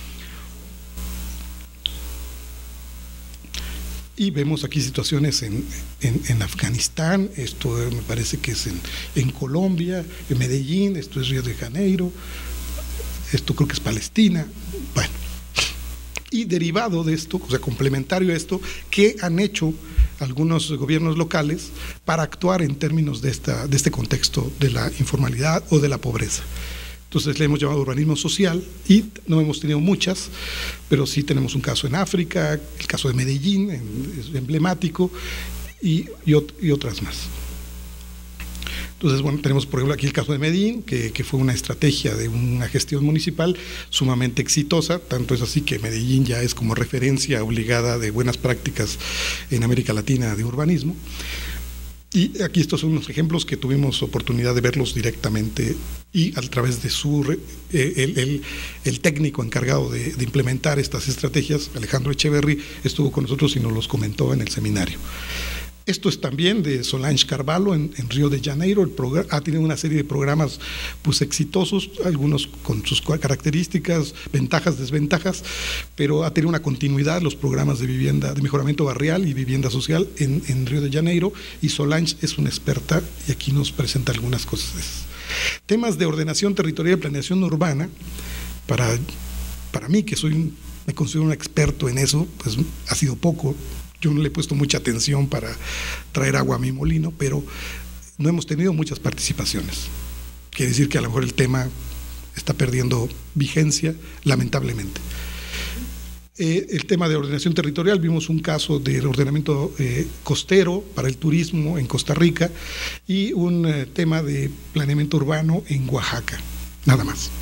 Y vemos aquí situaciones en, en, en Afganistán, esto me parece que es en, en Colombia, en Medellín, esto es Río de Janeiro, esto creo que es Palestina, bueno. Y derivado de esto, o sea, complementario a esto, ¿qué han hecho algunos gobiernos locales para actuar en términos de, esta, de este contexto de la informalidad o de la pobreza? Entonces le hemos llamado urbanismo social y no hemos tenido muchas, pero sí tenemos un caso en África, el caso de Medellín, es emblemático, y, y, y otras más. Entonces, bueno, tenemos por ejemplo aquí el caso de Medellín, que, que fue una estrategia de una gestión municipal sumamente exitosa, tanto es así que Medellín ya es como referencia obligada de buenas prácticas en América Latina de urbanismo. Y aquí estos son unos ejemplos que tuvimos oportunidad de verlos directamente y a través de su eh, el, el, el técnico encargado de, de implementar estas estrategias, Alejandro Echeverry, estuvo con nosotros y nos los comentó en el seminario. Esto es también de Solange Carvalho en, en Río de Janeiro. El ha tenido una serie de programas pues, exitosos, algunos con sus características, ventajas, desventajas, pero ha tenido una continuidad los programas de vivienda, de mejoramiento barrial y vivienda social en, en Río de Janeiro, y Solange es una experta y aquí nos presenta algunas cosas. Temas de ordenación territorial y planeación urbana, para, para mí que soy, me considero un experto en eso, pues ha sido poco. Yo no le he puesto mucha atención para traer agua a mi molino, pero no hemos tenido muchas participaciones. Quiere decir que a lo mejor el tema está perdiendo vigencia, lamentablemente. Eh, el tema de ordenación territorial, vimos un caso de ordenamiento eh, costero para el turismo en Costa Rica y un eh, tema de planeamiento urbano en Oaxaca, nada más.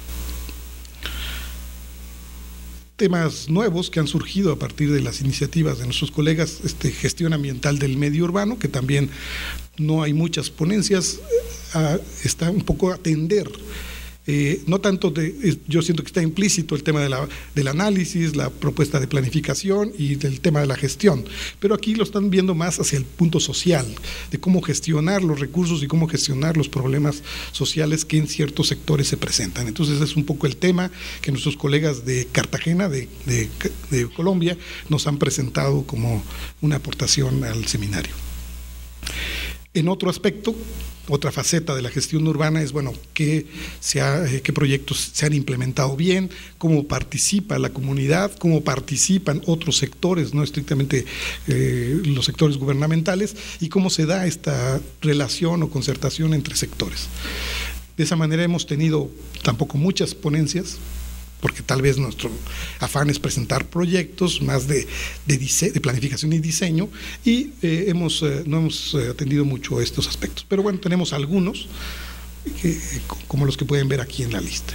Temas nuevos que han surgido a partir de las iniciativas de nuestros colegas, este, gestión ambiental del medio urbano, que también no hay muchas ponencias, a, está un poco a atender. Eh, no tanto, de, yo siento que está implícito el tema de la, del análisis, la propuesta de planificación y del tema de la gestión, pero aquí lo están viendo más hacia el punto social, de cómo gestionar los recursos y cómo gestionar los problemas sociales que en ciertos sectores se presentan. Entonces es un poco el tema que nuestros colegas de Cartagena, de, de, de Colombia, nos han presentado como una aportación al seminario. En otro aspecto, otra faceta de la gestión urbana es, bueno, qué, se ha, eh, qué proyectos se han implementado bien, cómo participa la comunidad, cómo participan otros sectores, no estrictamente eh, los sectores gubernamentales, y cómo se da esta relación o concertación entre sectores. De esa manera hemos tenido tampoco muchas ponencias, porque tal vez nuestro afán es presentar proyectos más de, de, dise, de planificación y diseño, y eh, hemos, eh, no hemos atendido mucho estos aspectos. Pero bueno, tenemos algunos, que, como los que pueden ver aquí en la lista.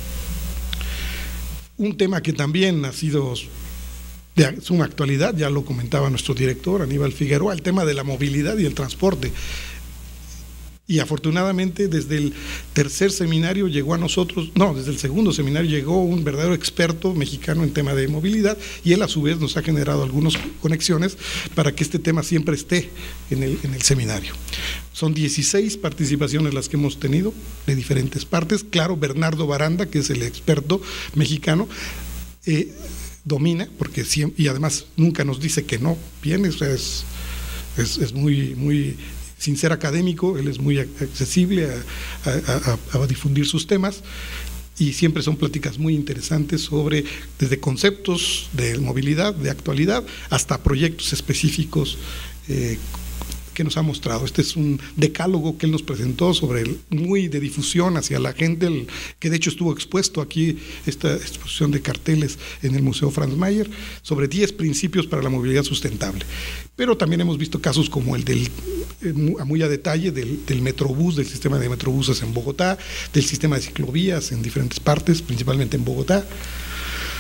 Un tema que también ha sido de suma actualidad, ya lo comentaba nuestro director Aníbal Figueroa, el tema de la movilidad y el transporte. Y afortunadamente desde el tercer seminario llegó a nosotros, no, desde el segundo seminario llegó un verdadero experto mexicano en tema de movilidad, y él a su vez nos ha generado algunas conexiones para que este tema siempre esté en el, en el seminario. Son dieciséis participaciones las que hemos tenido de diferentes partes. Claro, Bernardo Baranda, que es el experto mexicano, eh, domina, porque siempre, y además nunca nos dice que no viene, o sea, es, es, es muy, muy sin ser académico, él es muy accesible a, a, a, a difundir sus temas, y siempre son pláticas muy interesantes sobre desde conceptos de movilidad, de actualidad, hasta proyectos específicos eh, que nos ha mostrado. Este es un decálogo que él nos presentó sobre el, muy de difusión hacia la gente, el, que de hecho estuvo expuesto aquí, esta exposición de carteles en el Museo Franz Mayer, sobre diez principios para la movilidad sustentable. Pero también hemos visto casos como el del, a muy a detalle, del, del Metrobús, del sistema de Metrobuses en Bogotá, del sistema de ciclovías en diferentes partes, principalmente en Bogotá.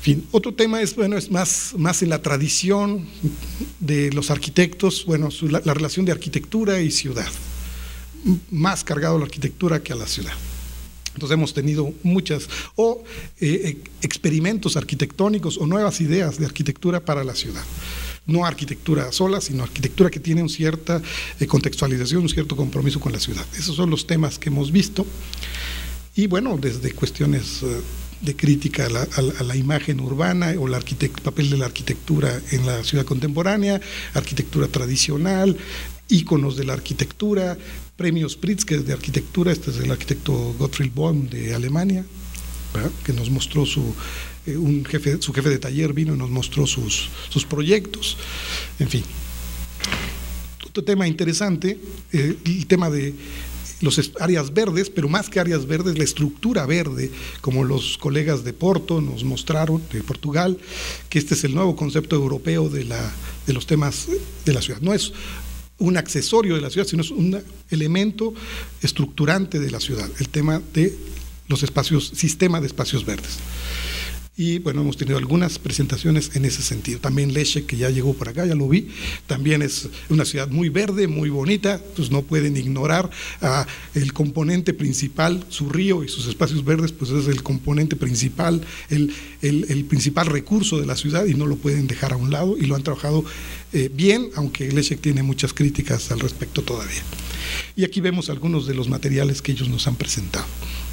fin, otro tema es, bueno, es más, más en la tradición de los arquitectos, bueno, su, la, la relación de arquitectura y ciudad, más cargado a la arquitectura que a la ciudad. Entonces hemos tenido muchas, o eh, experimentos arquitectónicos o nuevas ideas de arquitectura para la ciudad. No arquitectura sola, sino arquitectura que tiene una cierta eh, contextualización, un cierto compromiso con la ciudad. Esos son los temas que hemos visto. Y bueno, desde cuestiones eh, de crítica a la, a, la, a la imagen urbana o el papel de la arquitectura en la ciudad contemporánea, arquitectura tradicional, íconos de la arquitectura, premios Pritzker de arquitectura, este es el arquitecto Gottfried Böhm de Alemania, ¿verdad?, que nos mostró su, eh, un jefe, su jefe de taller vino y nos mostró sus, sus proyectos, en fin. Otro tema interesante, eh, el tema de las áreas verdes, pero más que áreas verdes, la estructura verde, como los colegas de Porto nos mostraron, de Portugal, que este es el nuevo concepto europeo de, la, de los temas de la ciudad. No es un accesorio de la ciudad, sino es un elemento estructurante de la ciudad, el tema de los espacios, sistema de espacios verdes. Y bueno, hemos tenido algunas presentaciones en ese sentido. También Leszek, que ya llegó por acá, ya lo vi, también es una ciudad muy verde, muy bonita, pues no pueden ignorar a el componente principal, su río y sus espacios verdes, pues es el componente principal, el, el, el principal recurso de la ciudad, y no lo pueden dejar a un lado, y lo han trabajado eh, bien, aunque Leszek tiene muchas críticas al respecto todavía. Y aquí vemos algunos de los materiales que ellos nos han presentado.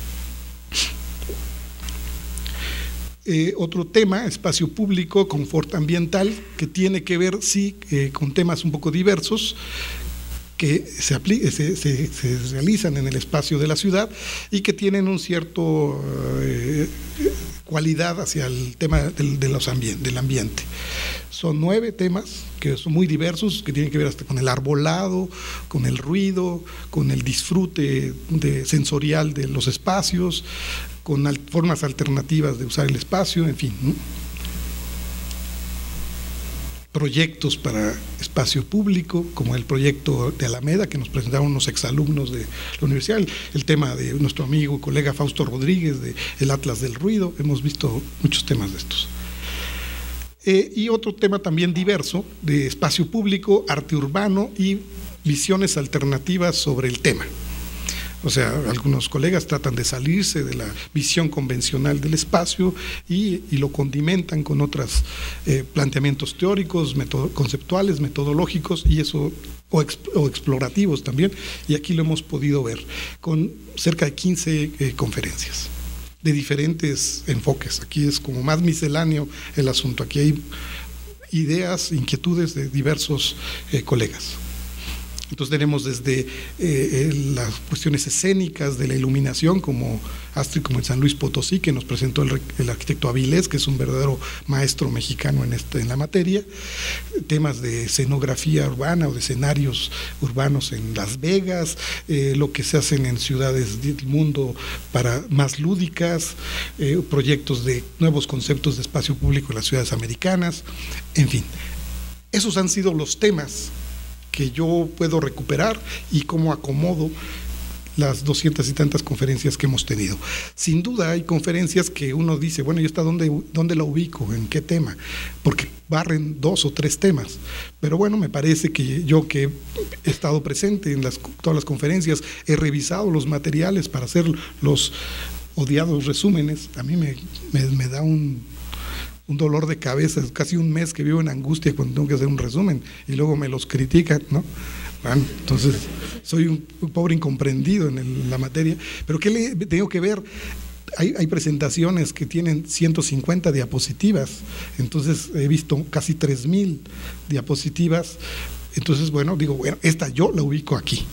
Eh, otro tema, espacio público, confort ambiental, que tiene que ver, sí, eh, con temas un poco diversos que se, se, se, se realizan en el espacio de la ciudad y que tienen un cierto eh, cualidad hacia el tema del, de los ambient, del ambiente. Son nueve temas que son muy diversos, que tienen que ver hasta con el arbolado, con el ruido, con el disfrute de, sensorial de los espacios, con al, formas alternativas de usar el espacio, en fin, ¿no? Proyectos para espacio público, como el proyecto de Alameda, que nos presentaron unos exalumnos de la universidad, el, el tema de nuestro amigo y colega Fausto Rodríguez, de el Atlas del Ruido. Hemos visto muchos temas de estos. Eh, y otro tema también diverso, de espacio público, arte urbano y visiones alternativas sobre el tema. O sea, algunos colegas tratan de salirse de la visión convencional del espacio y, y lo condimentan con otros eh, planteamientos teóricos, metodo, conceptuales, metodológicos y eso, o, exp, o explorativos también, y aquí lo hemos podido ver con cerca de quince eh, conferencias de diferentes enfoques. Aquí es como más misceláneo el asunto, aquí hay ideas, inquietudes de diversos eh, colegas. Entonces tenemos desde eh, las cuestiones escénicas de la iluminación, como Astrid, como en San Luis Potosí, que nos presentó el, el arquitecto Avilés, que es un verdadero maestro mexicano en, este, en la materia, temas de escenografía urbana o de escenarios urbanos en Las Vegas, eh, lo que se hacen en ciudades del mundo para más lúdicas, eh, proyectos de nuevos conceptos de espacio público en las ciudades americanas, en fin. Esos han sido los temas que yo puedo recuperar y cómo acomodo las doscientas y tantas conferencias que hemos tenido. Sin duda hay conferencias que uno dice, bueno, ¿y esta dónde, dónde la ubico? ¿En qué tema? Porque barren dos o tres temas. Pero bueno, me parece que yo que he estado presente en las, todas las conferencias, he revisado los materiales para hacer los odiados resúmenes, a mí me, me, me da un... un dolor de cabeza, es casi un mes que vivo en angustia cuando tengo que hacer un resumen y luego me los critican, ¿no? Bueno, entonces soy un, un pobre incomprendido en el, la materia, pero ¿qué le tengo que ver? Hay, hay presentaciones que tienen ciento cincuenta diapositivas, entonces he visto casi tres mil diapositivas, entonces bueno, digo, bueno, esta yo la ubico aquí.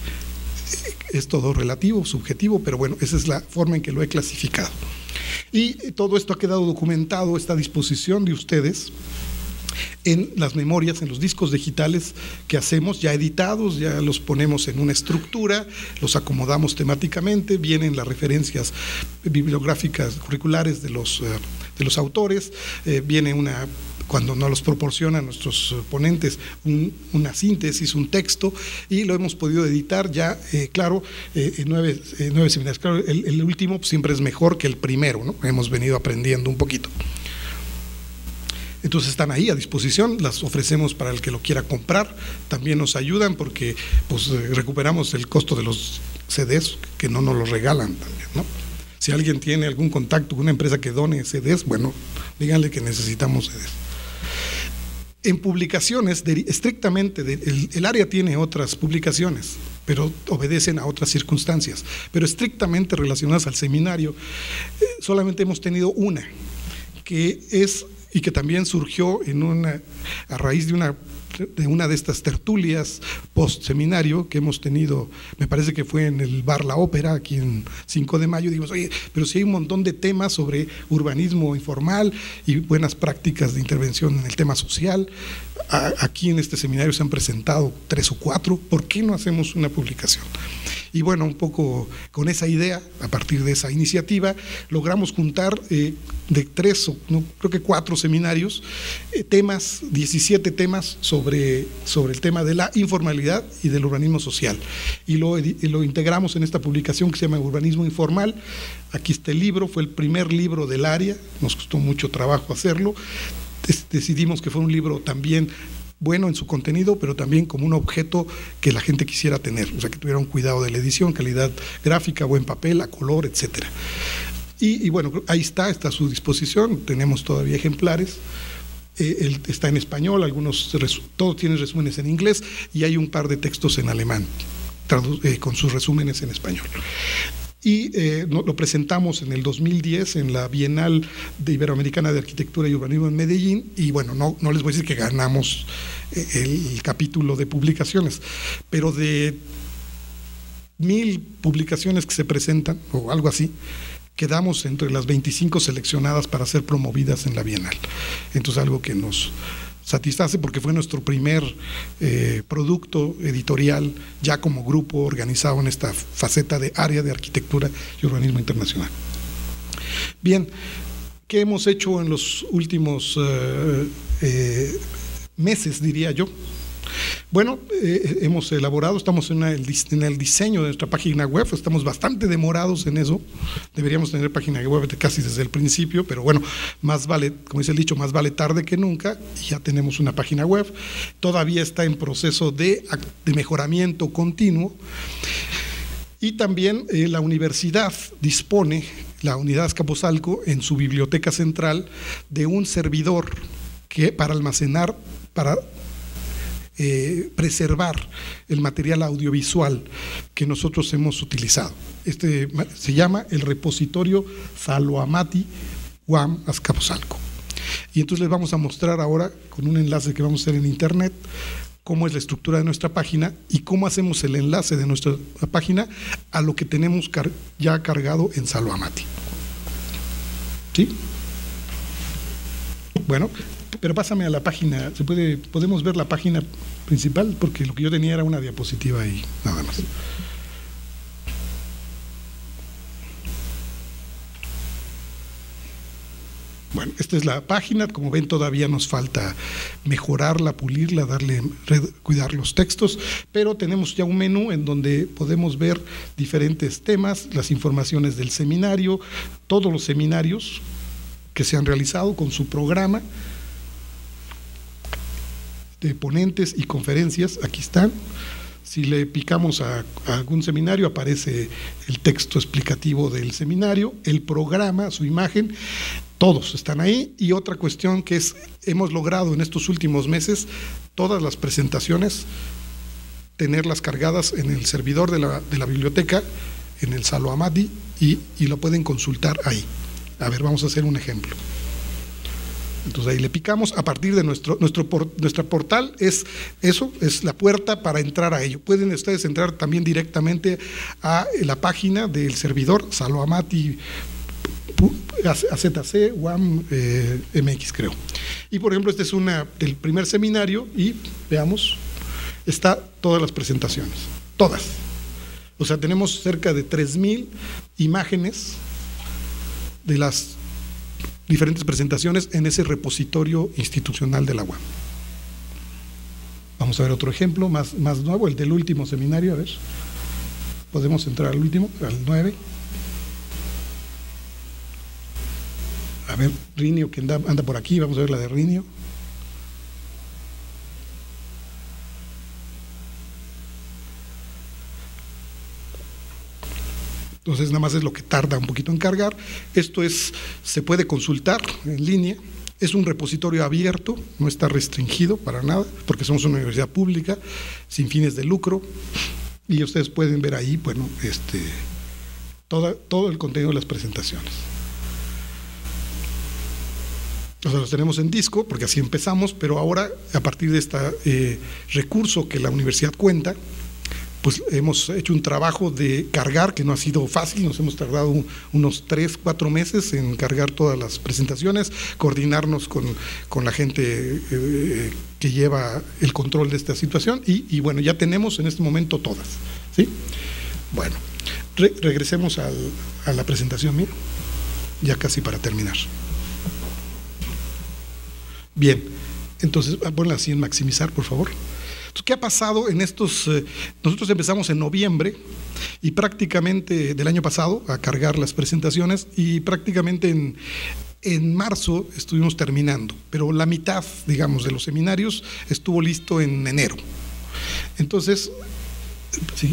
Es todo relativo, subjetivo, pero bueno, esa es la forma en que lo he clasificado. Y todo esto ha quedado documentado, está a disposición de ustedes en las memorias, en los discos digitales que hacemos, ya editados, ya los ponemos en una estructura, los acomodamos temáticamente, vienen las referencias bibliográficas curriculares de los, de los autores, eh, viene una... cuando nos los proporcionan nuestros ponentes, un, una síntesis, un texto, y lo hemos podido editar ya, eh, claro, eh, en nueve, eh, nueve seminarios. Claro, el, el último siempre es mejor que el primero, ¿no? Hemos venido aprendiendo un poquito. Entonces están ahí a disposición, las ofrecemos para el que lo quiera comprar, también nos ayudan porque pues recuperamos el costo de los C Ds, que no nos los regalan también, ¿no? Si alguien tiene algún contacto con una empresa que done C Ds, bueno, díganle que necesitamos C Ds. En publicaciones, de, estrictamente, de, el, el área tiene otras publicaciones, pero obedecen a otras circunstancias, pero estrictamente relacionadas al seminario, eh, solamente hemos tenido una, que es, y que también surgió en una, a raíz de una de una de estas tertulias post seminario que hemos tenido, me parece que fue en el bar La Ópera, aquí en cinco de mayo. Dijimos, oye, pero si hay un montón de temas sobre urbanismo informal y buenas prácticas de intervención en el tema social, a, aquí en este seminario se han presentado tres o cuatro, ¿por qué no hacemos una publicación? Y bueno, un poco con esa idea, a partir de esa iniciativa, logramos juntar eh, de tres o no, creo que cuatro seminarios, eh, temas, diecisiete temas sobre, sobre el tema de la informalidad y del urbanismo social. Y lo, y lo integramos en esta publicación que se llama Urbanismo Informal. Aquí está el libro, fue el primer libro del área, nos costó mucho trabajo hacerlo. Des, decidimos que fue un libro también bueno en su contenido, pero también como un objeto que la gente quisiera tener, o sea, que tuviera un cuidado de la edición, calidad gráfica, buen papel, a color, etcétera. Y, y bueno, ahí está, está a su disposición, tenemos todavía ejemplares, eh, él está en español, algunos, todos tienen resúmenes en inglés y hay un par de textos en alemán, eh, con sus resúmenes en español. Y eh, lo presentamos en el dos mil diez en la Bienal de Iberoamericana de Arquitectura y Urbanismo en Medellín, y bueno, no, no les voy a decir que ganamos el, el capítulo de publicaciones, pero de mil publicaciones que se presentan, o algo así, quedamos entre las veinticinco seleccionadas para ser promovidas en la Bienal. Entonces algo que nos satisface porque fue nuestro primer eh, producto editorial ya como grupo organizado en esta faceta de área de arquitectura y urbanismo internacional. Bien, ¿qué hemos hecho en los últimos eh, eh, meses, diría yo? Bueno, eh, hemos elaborado, estamos en, una, en el diseño de nuestra página web, estamos bastante demorados en eso, deberíamos tener página web casi desde el principio, pero bueno, más vale, como dice el dicho, más vale tarde que nunca, y ya tenemos una página web, todavía está en proceso de, de mejoramiento continuo, y también eh, la universidad dispone, la Unidad Azcapotzalco, en su biblioteca central, de un servidor que para almacenar, para Eh, preservar el material audiovisual que nosotros hemos utilizado. Este se llama el repositorio Saloamati U A M Azcapotzalco. Y entonces les vamos a mostrar ahora, con un enlace que vamos a hacer en internet, cómo es la estructura de nuestra página y cómo hacemos el enlace de nuestra página a lo que tenemos car ya cargado en Saloamati. ¿Sí? Bueno, pero pásame a la página, ¿se puede, podemos ver la página principal? Porque lo que yo tenía era una diapositiva y nada más. Bueno, esta es la página, como ven todavía nos falta mejorarla, pulirla, darle, cuidar los textos, pero tenemos ya un menú en donde podemos ver diferentes temas, las informaciones del seminario, todos los seminarios que se han realizado con su programa de ponentes y conferencias, aquí están. Si le picamos a, a algún seminario aparece el texto explicativo del seminario, el programa, su imagen, todos están ahí. Y otra cuestión que es, hemos logrado en estos últimos meses, todas las presentaciones, tenerlas cargadas en el servidor de la, de la biblioteca, en el Saloamati, y, y lo pueden consultar ahí. A ver, vamos a hacer un ejemplo. Entonces ahí le picamos, a partir de nuestro, nuestro por, nuestra portal es eso, es la puerta para entrar a ello. Pueden ustedes entrar también directamente a la página del servidor Saloamati A Z C U A M eh, M X, creo. Y por ejemplo, este es una del primer seminario y veamos, está todas las presentaciones, todas. O sea, tenemos cerca de tres mil imágenes de las diferentes presentaciones en ese repositorio institucional de la U A M. Vamos a ver otro ejemplo más, más nuevo, el del último seminario. A ver, podemos entrar al último, al nueve. ver, Rinio, que anda, anda por aquí, vamos a ver la de Rinio. Entonces nada más es lo que tarda un poquito en cargar. Esto es, se puede consultar en línea, es un repositorio abierto, no está restringido para nada, porque somos una universidad pública, sin fines de lucro, y ustedes pueden ver ahí, bueno, este, toda, todo el contenido de las presentaciones. O sea, los tenemos en disco, porque así empezamos, pero ahora, a partir de este eh, recurso que la universidad cuenta, pues hemos hecho un trabajo de cargar que no ha sido fácil, nos hemos tardado un, unos tres, cuatro meses en cargar todas las presentaciones, coordinarnos con, con la gente eh, que lleva el control de esta situación y, y bueno, ya tenemos en este momento todas, ¿sí? Bueno, re, regresemos al, a la presentación mía, ya casi para terminar. Bien, entonces, ponla así en maximizar, por favor. ¿Qué ha pasado en estos? Eh, nosotros empezamos en noviembre y prácticamente del año pasado a cargar las presentaciones y prácticamente en, en marzo estuvimos terminando, pero la mitad, digamos, de los seminarios estuvo listo en enero. Entonces, sí,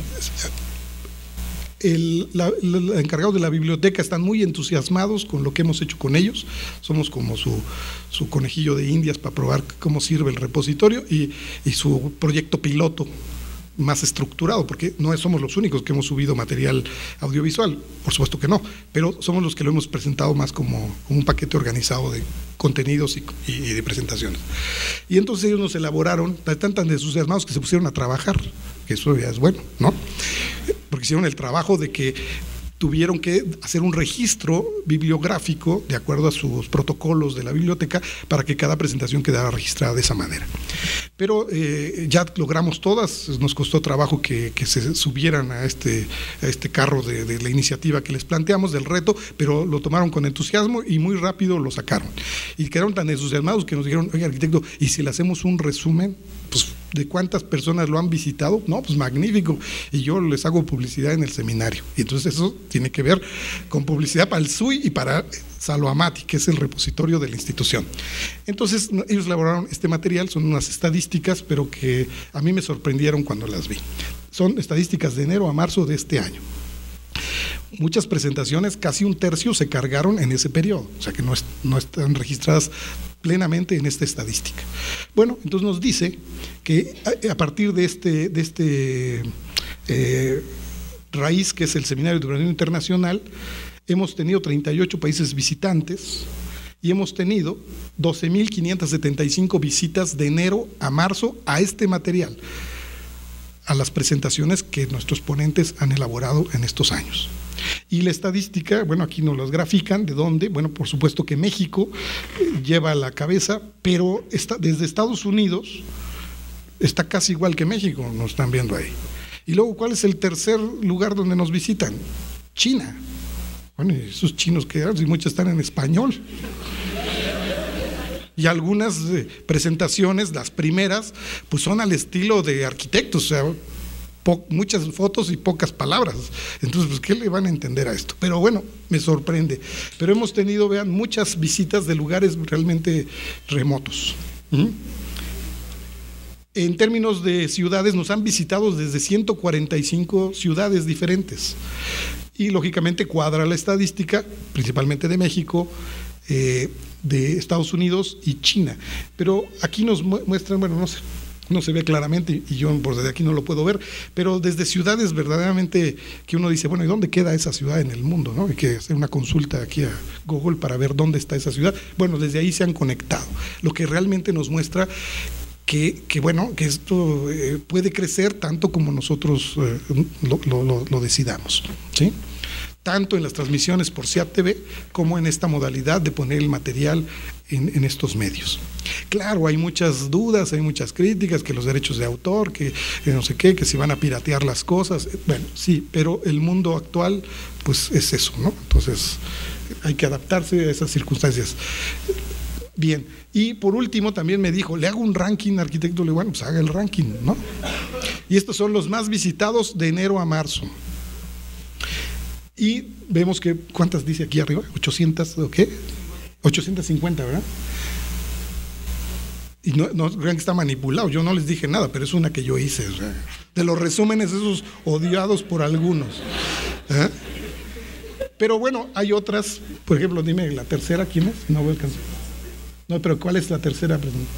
El, la, la, los encargados de la biblioteca están muy entusiasmados con lo que hemos hecho con ellos, somos como su, su conejillo de indias para probar cómo sirve el repositorio y, y su proyecto piloto más estructurado, porque no somos los únicos que hemos subido material audiovisual, por supuesto que no, pero somos los que lo hemos presentado más como, como un paquete organizado de contenidos y, y de presentaciones. Y entonces ellos nos elaboraron, están tan entusiasmados que se pusieron a trabajar, que eso ya es bueno, ¿no? Porque hicieron el trabajo de que tuvieron que hacer un registro bibliográfico de acuerdo a sus protocolos de la biblioteca para que cada presentación quedara registrada de esa manera. Pero eh, ya logramos todas, nos costó trabajo que, que se subieran a este, a este carro de, de la iniciativa que les planteamos, del reto, pero lo tomaron con entusiasmo y muy rápido lo sacaron. Y quedaron tan entusiasmados que nos dijeron, oye, arquitecto, ¿y si le hacemos un resumen? Pues, ¿de cuántas personas lo han visitado? No, pues magnífico, y yo les hago publicidad en el seminario. Y entonces eso tiene que ver con publicidad para el S U I y para Saloamati, que es el repositorio de la institución. Entonces ellos elaboraron este material, son unas estadísticas, pero que a mí me sorprendieron cuando las vi. Son estadísticas de enero a marzo de este año. Muchas presentaciones, casi un tercio, se cargaron en ese periodo, o sea que no, es, no están registradas plenamente en esta estadística. Bueno, entonces nos dice que a, a partir de este, de este eh, raíz, que es el Seminario de Urbanismo Internacional, hemos tenido treinta y ocho países visitantes y hemos tenido doce mil quinientas setenta y cinco visitas de enero a marzo a este material, a las presentaciones que nuestros ponentes han elaborado en estos años. Y la estadística, bueno, aquí nos las grafican, ¿de dónde? Bueno, por supuesto que México eh, lleva la cabeza, pero está, desde Estados Unidos está casi igual que México, nos están viendo ahí. Y luego, ¿cuál es el tercer lugar donde nos visitan? China. Bueno, y esos chinos que hay, muchos están en español. Y algunas eh, presentaciones, las primeras, pues son al estilo de arquitectos, o sea, muchas fotos y pocas palabras. Entonces, pues, ¿qué le van a entender a esto? Pero bueno, me sorprende. Pero hemos tenido, vean, muchas visitas de lugares realmente remotos. ¿Mm? En términos de ciudades, nos han visitado desde ciento cuarenta y cinco ciudades diferentes. Y lógicamente cuadra la estadística, principalmente de México, eh, de Estados Unidos y China. Pero aquí nos muestran, bueno, no sé, no se ve claramente y yo por desde aquí no lo puedo ver, pero desde ciudades verdaderamente que uno dice, bueno, ¿y dónde queda esa ciudad en el mundo? ¿No? Hay que hacer una consulta aquí a Google para ver dónde está esa ciudad. Bueno, desde ahí se han conectado, lo que realmente nos muestra que, que bueno, que esto eh, puede crecer tanto como nosotros eh, lo, lo, lo decidamos, ¿sí? Tanto en las transmisiones por C I A T V como en esta modalidad de poner el material en, en estos medios. Claro, hay muchas dudas, hay muchas críticas, que los derechos de autor, que, que no sé qué, que se van a piratear las cosas. Bueno, sí, pero el mundo actual, pues es eso, ¿no? Entonces, hay que adaptarse a esas circunstancias. Bien, y por último también me dijo, le hago un ranking, arquitecto, le digo, bueno, pues haga el ranking, ¿no? Y estos son los más visitados de enero a marzo. Y vemos que, ¿cuántas dice aquí arriba? ochocientas, ¿o qué? ochocientos cincuenta, ¿verdad? Y no, no crean que está manipulado, yo no les dije nada, pero es una que yo hice, o sea, de los resúmenes esos odiados por algunos. ¿Eh? Pero bueno, hay otras, por ejemplo, dime la tercera, ¿quién es? No voy a alcanzar. No, pero ¿cuál es la tercera pregunta?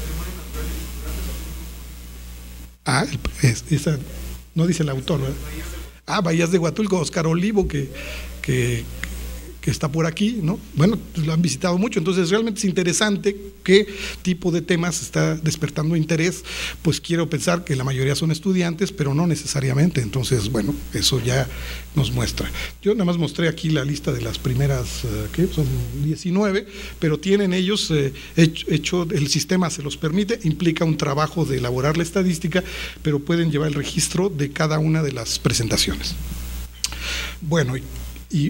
Ah, es, esa no dice el autor, ¿verdad? Ah, Bahías de Huatulco, Oscar Olivo, que, que, que está por aquí, ¿no? Bueno, lo han visitado mucho, entonces realmente es interesante qué tipo de temas está despertando interés. Pues quiero pensar que la mayoría son estudiantes, pero no necesariamente, entonces, bueno, eso ya nos muestra. Yo nada más mostré aquí la lista de las primeras, uh, ¿qué? Son diecinueve, pero tienen ellos eh, hecho, hecho, el sistema se los permite, implica un trabajo de elaborar la estadística, pero pueden llevar el registro de cada una de las presentaciones. Bueno, y, y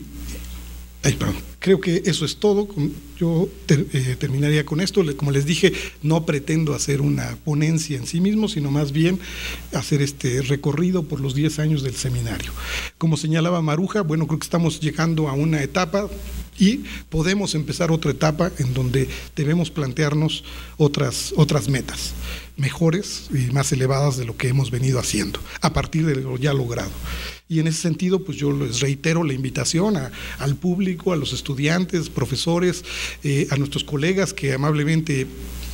Ay, perdón. Creo que eso es todo. Yo ter, eh, terminaría con esto. Como les dije, no pretendo hacer una ponencia en sí mismo, sino más bien hacer este recorrido por los diez años del seminario. Como señalaba Maruja, bueno, creo que estamos llegando a una etapa y podemos empezar otra etapa en donde debemos plantearnos otras, otras metas mejores y más elevadas de lo que hemos venido haciendo, a partir de lo ya logrado. Y en ese sentido, pues yo les reitero la invitación a, al público, a los estudiantes, profesores, eh, a nuestros colegas que amablemente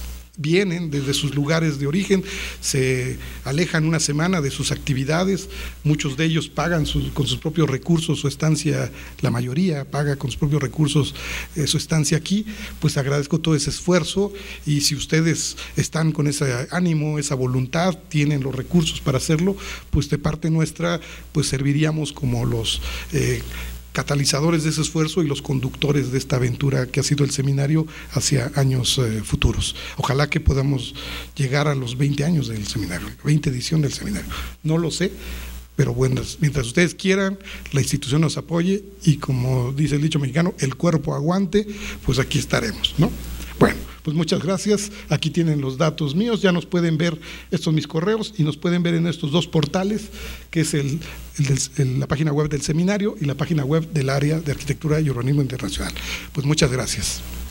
vienen desde sus lugares de origen, se alejan una semana de sus actividades, muchos de ellos pagan su, con sus propios recursos su estancia, la mayoría paga con sus propios recursos eh, su estancia aquí. Pues agradezco todo ese esfuerzo, y si ustedes están con ese ánimo, esa voluntad, tienen los recursos para hacerlo, pues de parte nuestra pues serviríamos como los eh, catalizadores de ese esfuerzo y los conductores de esta aventura que ha sido el seminario hacia años eh, futuros. Ojalá que podamos llegar a los veinte años del seminario, veinte edición del seminario. No lo sé, pero bueno, mientras ustedes quieran, la institución nos apoye y, como dice el dicho mexicano, el cuerpo aguante, pues aquí estaremos, ¿no? Bueno, pues muchas gracias. Aquí tienen los datos míos, ya nos pueden ver, estos mis correos, y nos pueden ver en estos dos portales, que es el, el del, el, la página web del seminario y la página web del área de arquitectura y urbanismo internacional. Pues muchas gracias.